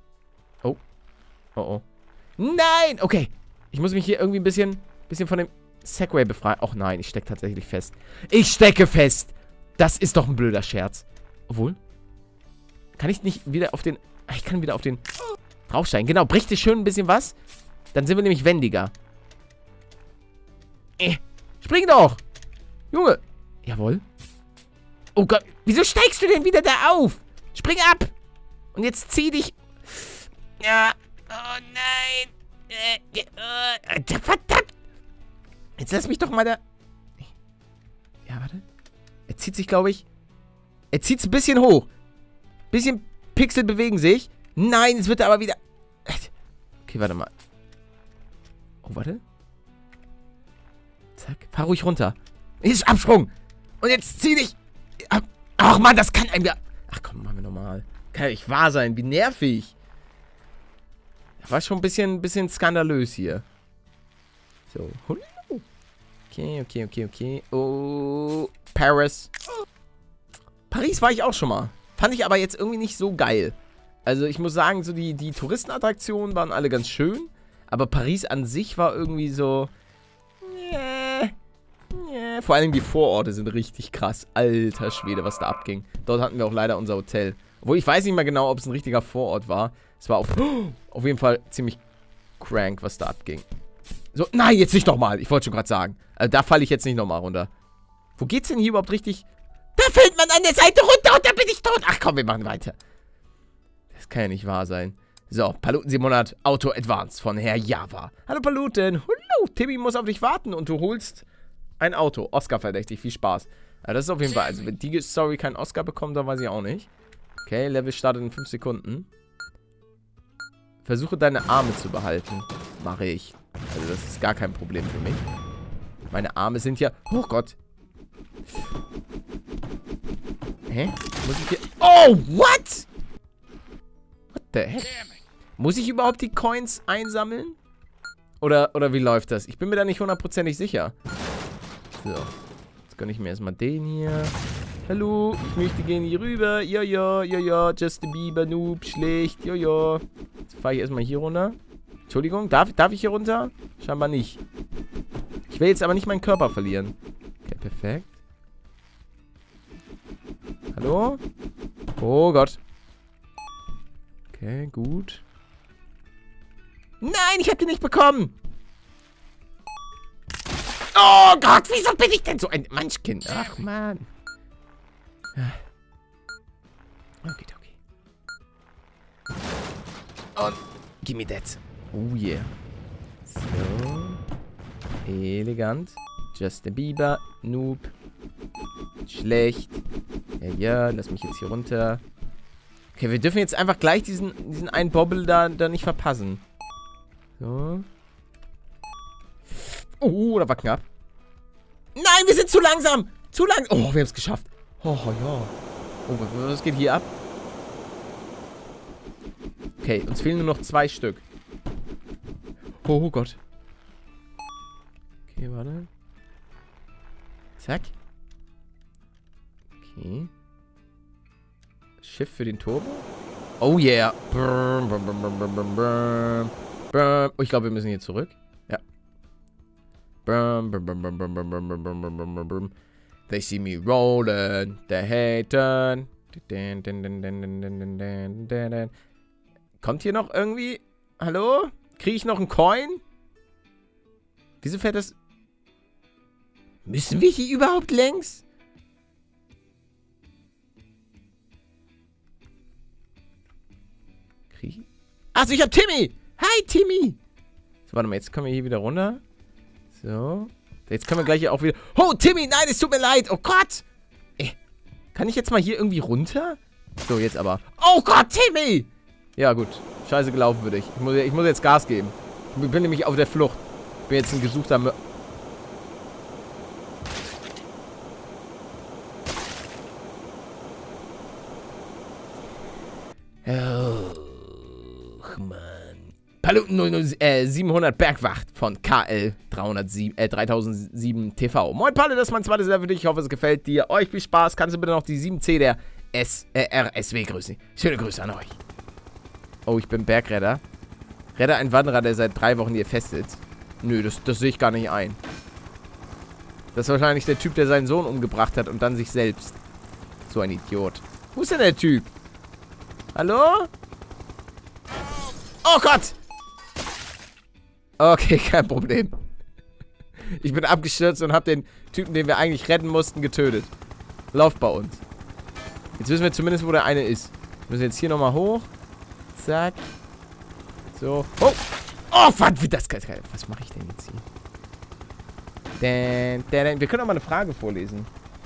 Oh. Nein! Okay. Ich muss mich hier irgendwie ein bisschen von dem Segway befreien. Och nein, ich stecke tatsächlich fest. Ich stecke fest. Das ist doch ein blöder Scherz. Obwohl. Kann ich nicht wieder auf den... Ich kann wieder auf den draufsteigen. Genau, bricht dir schön ein bisschen was. Dann sind wir nämlich wendiger. Spring doch! Junge! Jawohl. Oh Gott, wieso steigst du denn wieder da auf? Spring ab! Und jetzt zieh dich... Ja. Oh nein. Verdammt! Jetzt lass mich doch mal da... Ja, warte. Er zieht sich, glaube ich... Er zieht es ein bisschen hoch. Bisschen Pixel bewegen sich. Nein, es wird aber wieder... Okay, warte mal. Oh, warte. Zack. Fahr ruhig runter. Ist Absprung. Und jetzt zieh dich... Ach Mann, das kann einem ja... Ach komm, machen wir nochmal. Kann ja nicht wahr sein. Wie nervig. Das war schon ein bisschen skandalös hier. So. Okay. Oh, Paris. Paris war ich auch schon mal. Fand ich aber jetzt irgendwie nicht so geil. Also ich muss sagen, so die Touristenattraktionen waren alle ganz schön. Aber Paris an sich war irgendwie so... Vor allem die Vororte sind richtig krass. Alter Schwede, was da abging. Dort hatten wir auch leider unser Hotel. Obwohl, ich weiß nicht mal genau, ob es ein richtiger Vorort war. Es war auf jeden Fall ziemlich crank, was da abging. So, nein, jetzt nicht nochmal. Ich wollte schon gerade sagen. Also, da falle ich jetzt nicht nochmal runter. Wo geht's denn hier überhaupt richtig? Da fällt man an der Seite runter und da bin ich tot. Ach komm, wir machen weiter. Das kann ja nicht wahr sein. So, Paluten 700 Auto Advance von Herr Java. Hallo Paluten. Hallo, Timmy muss auf dich warten und du holst ein Auto. Oscar verdächtig, viel Spaß. Ja, das ist auf jeden Fall, also wenn die Story keinen Oscar bekommt, dann weiß ich auch nicht. Okay, Level startet in 5 Sekunden. Versuche deine Arme zu behalten. Mache ich. Also das ist gar kein Problem für mich. Meine Arme sind ja... Oh Gott. Hä? Muss ich hier... Oh, what? What the heck? Muss ich überhaupt die Coins einsammeln? Oder wie läuft das? Ich bin mir da nicht hundertprozentig sicher. So. Jetzt gönne ich mir erstmal den hier. Hallo, ich möchte gerne hier rüber. Ja, Justin Bieber, Noob, schlecht. Ja. Jetzt fahre ich erstmal hier runter. Entschuldigung, darf ich hier runter? Scheinbar nicht. Ich will jetzt aber nicht meinen Körper verlieren. Okay, perfekt. Hallo? Oh Gott. Okay, gut. Nein, ich hab den nicht bekommen. Oh Gott, wieso bin ich denn so ein Manschkind? Ach, Mann. Okay. Und give me that. Oh yeah. So. Elegant. Justin Bieber. Noob. Schlecht. Ja, lass mich jetzt hier runter. Okay, wir dürfen jetzt einfach gleich diesen einen Bobble da nicht verpassen. So. Oh, da war knapp. Nein, wir sind zu langsam. Zu langsam. Oh, wir haben es geschafft. Oh, ja. Oh, was geht hier ab? Okay, uns fehlen nur noch 2 Stück. Oh Gott. Okay, warte. Zack. Okay. Schiff für den Turbo. Oh yeah. Oh, ich glaube, wir müssen hier zurück. Ja. They see me rolling. They haten. Kommt hier noch irgendwie... Hallo? Kriege ich noch einen Coin? Wieso fährt das... Müssen wir hier überhaupt längs? Achso, ich hab Timmy! Hi, Timmy! So, warte mal, jetzt kommen wir hier wieder runter. So. Jetzt können wir gleich hier auch wieder... Oh, Timmy, nein, es tut mir leid. Oh Gott! Kann ich jetzt mal hier irgendwie runter? So, jetzt aber. Oh Gott, Timmy! Ja, gut. Scheiße gelaufen für dich. Ich muss jetzt Gas geben. Ich bin nämlich auf der Flucht. Ich bin jetzt ein gesuchter Och, Mann. Paluten 700 Bergwacht von KL 3007 TV. Moin, Palle, das ist mein zweites Level für dich. Ich hoffe, es gefällt dir. Euch viel Spaß. Kannst du bitte noch die 7C der RSW grüßen? Schöne Grüße an euch. Oh, ich bin Bergretter. Rette einen Wanderer, der seit 3 Wochen hier festsitzt. Nö, das sehe ich gar nicht ein. Das ist wahrscheinlich der Typ, der seinen Sohn umgebracht hat und dann sich selbst. So ein Idiot. Wo ist denn der Typ? Hallo? Oh Gott! Okay, kein Problem. Ich bin abgestürzt und habe den Typen, den wir eigentlich retten mussten, getötet. Läuft bei uns. Jetzt wissen wir zumindest, wo der eine ist. Wir müssen jetzt hier nochmal hoch. Zack. So. Oh! Oh, verdammt! Was mache ich denn jetzt hier? Wir können auch mal eine Frage vorlesen.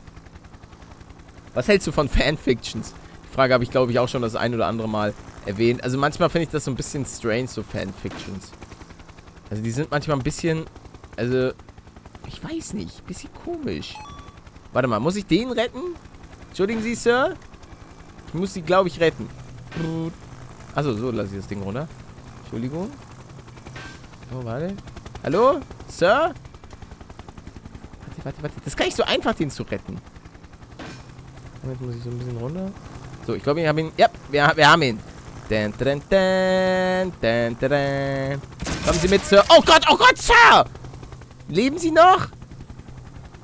Was hältst du von Fanfictions? Die Frage habe ich, glaube ich, auch schon das ein oder andere Mal erwähnt. Also manchmal finde ich das so ein bisschen strange, so Fanfictions. Also die sind manchmal ein bisschen... Also, ich weiß nicht. Ein bisschen komisch. Warte mal, muss ich den retten? Entschuldigen Sie, Sir? Ich muss sie, glaube ich, retten. Achso, so lasse ich das Ding runter. Entschuldigung. Oh, warte. Hallo? Sir? Warte. Das ist gar nicht so einfach, den zu retten. Jetzt muss ich so ein bisschen runter. So, ich glaube, wir haben ihn. Ja, wir haben ihn. Kommen Sie mit, Sir. Oh Gott, Sir! Leben Sie noch?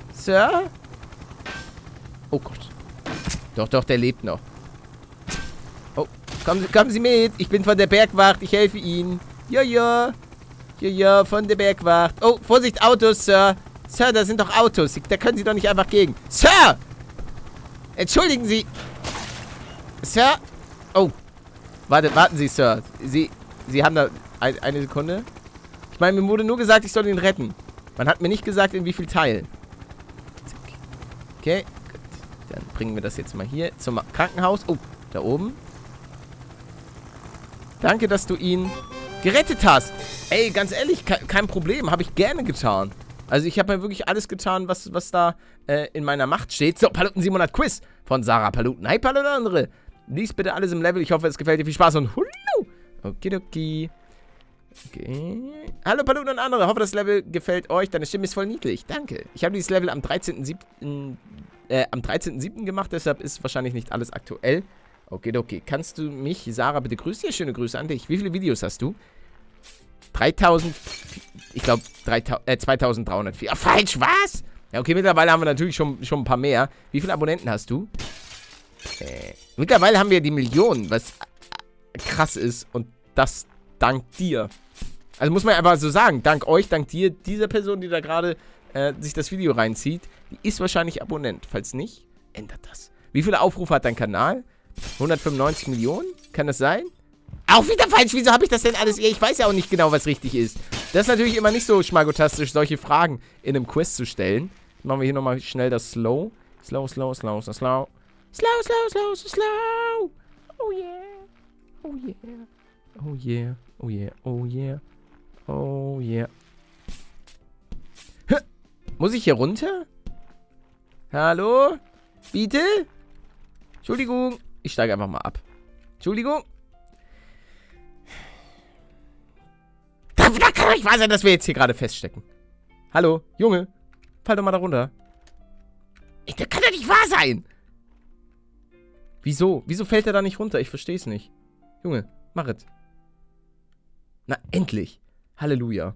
Sir? Oh Gott. Doch, der lebt noch. Kommen Sie mit. Ich bin von der Bergwacht. Ich helfe Ihnen. Ja. Ja, von der Bergwacht. Oh, Vorsicht, Autos, Sir. Sir, da sind doch Autos. Da können Sie doch nicht einfach gegen. Sir! Entschuldigen Sie. Sir? Oh. Warten Sie, Sir. Sie haben da... Eine Sekunde. Ich meine, mir wurde nur gesagt, ich soll ihn retten. Man hat mir nicht gesagt, in wie viel Teilen. Okay, gut. Dann bringen wir das jetzt mal hier zum Krankenhaus. Oh, da oben. Danke, dass du ihn gerettet hast. Ey, ganz ehrlich, kein Problem. Habe ich gerne getan. Also ich habe mir wirklich alles getan, was da in meiner Macht steht. So, Paluten 700 Quiz von Sarah Paluten. Hi, Paluten andere. Lies bitte alles im Level. Ich hoffe, es gefällt dir. Viel Spaß und hullo. Okidoki. Okay. Hallo Paluten und andere. Hoffe, das Level gefällt euch. Deine Stimme ist voll niedlich. Danke. Ich habe dieses Level am 13.07. Gemacht, deshalb ist wahrscheinlich nicht alles aktuell. Okay. Kannst du mich, Sarah, bitte grüßen? Ja, schöne Grüße an dich. Wie viele Videos hast du? 3000, ich glaube 2304. Ah, falsch, was? Ja, okay, mittlerweile haben wir natürlich schon ein paar mehr. Wie viele Abonnenten hast du? Mittlerweile haben wir die Millionen, was krass ist. Und das dank dir. Also muss man einfach so sagen, dank euch, dank dir, dieser Person, die da gerade sich das Video reinzieht, die ist wahrscheinlich Abonnent. Falls nicht, ändert das. Wie viele Aufrufe hat dein Kanal? 195 Millionen? Kann das sein? Auch wieder falsch. Wieso habe ich das denn alles? Ich weiß ja auch nicht genau, was richtig ist. Das ist natürlich immer nicht so schmagotastisch, solche Fragen in einem Quiz zu stellen. Machen wir hier nochmal schnell das Slow. Slow. Slow. Oh yeah. Oh yeah. Muss ich hier runter? Hallo? Bitte? Entschuldigung. Ich steige einfach mal ab. Entschuldigung. Da kann doch nicht wahr sein, dass wir jetzt hier gerade feststecken. Hallo, Junge. Fall doch mal da runter. Das kann doch nicht wahr sein. Wieso? Wieso fällt er da nicht runter? Ich verstehe es nicht. Junge, mach es. Na, endlich. Halleluja.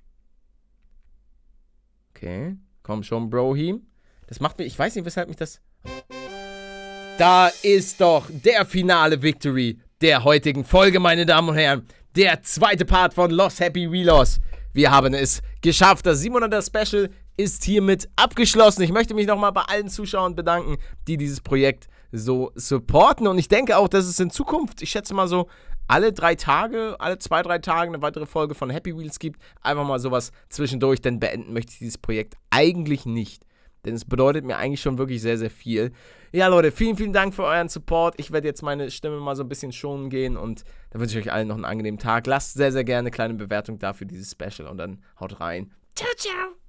Okay. Komm schon, Brohim. Das macht mir... Ich weiß nicht, weshalb mich das... Da ist doch der finale Victory der heutigen Folge, meine Damen und Herren. Der zweite Part von Lost Happy Reloss. Wir haben es geschafft. Das 700er Special ist hiermit abgeschlossen. Ich möchte mich nochmal bei allen Zuschauern bedanken, die dieses Projekt so supporten. Und ich denke auch, dass es in Zukunft, ich schätze mal so, alle 3 Tage, alle 2-3 Tage eine weitere Folge von Happy Wheels gibt. Einfach mal sowas zwischendurch, denn beenden möchte ich dieses Projekt eigentlich nicht. Denn es bedeutet mir eigentlich schon wirklich sehr, sehr viel. Ja, Leute, vielen Dank für euren Support. Ich werde jetzt meine Stimme mal so ein bisschen schonen gehen. Und dann wünsche ich euch allen noch einen angenehmen Tag. Lasst sehr, sehr gerne eine kleine Bewertung da für dieses Special. Und dann haut rein. Ciao, ciao.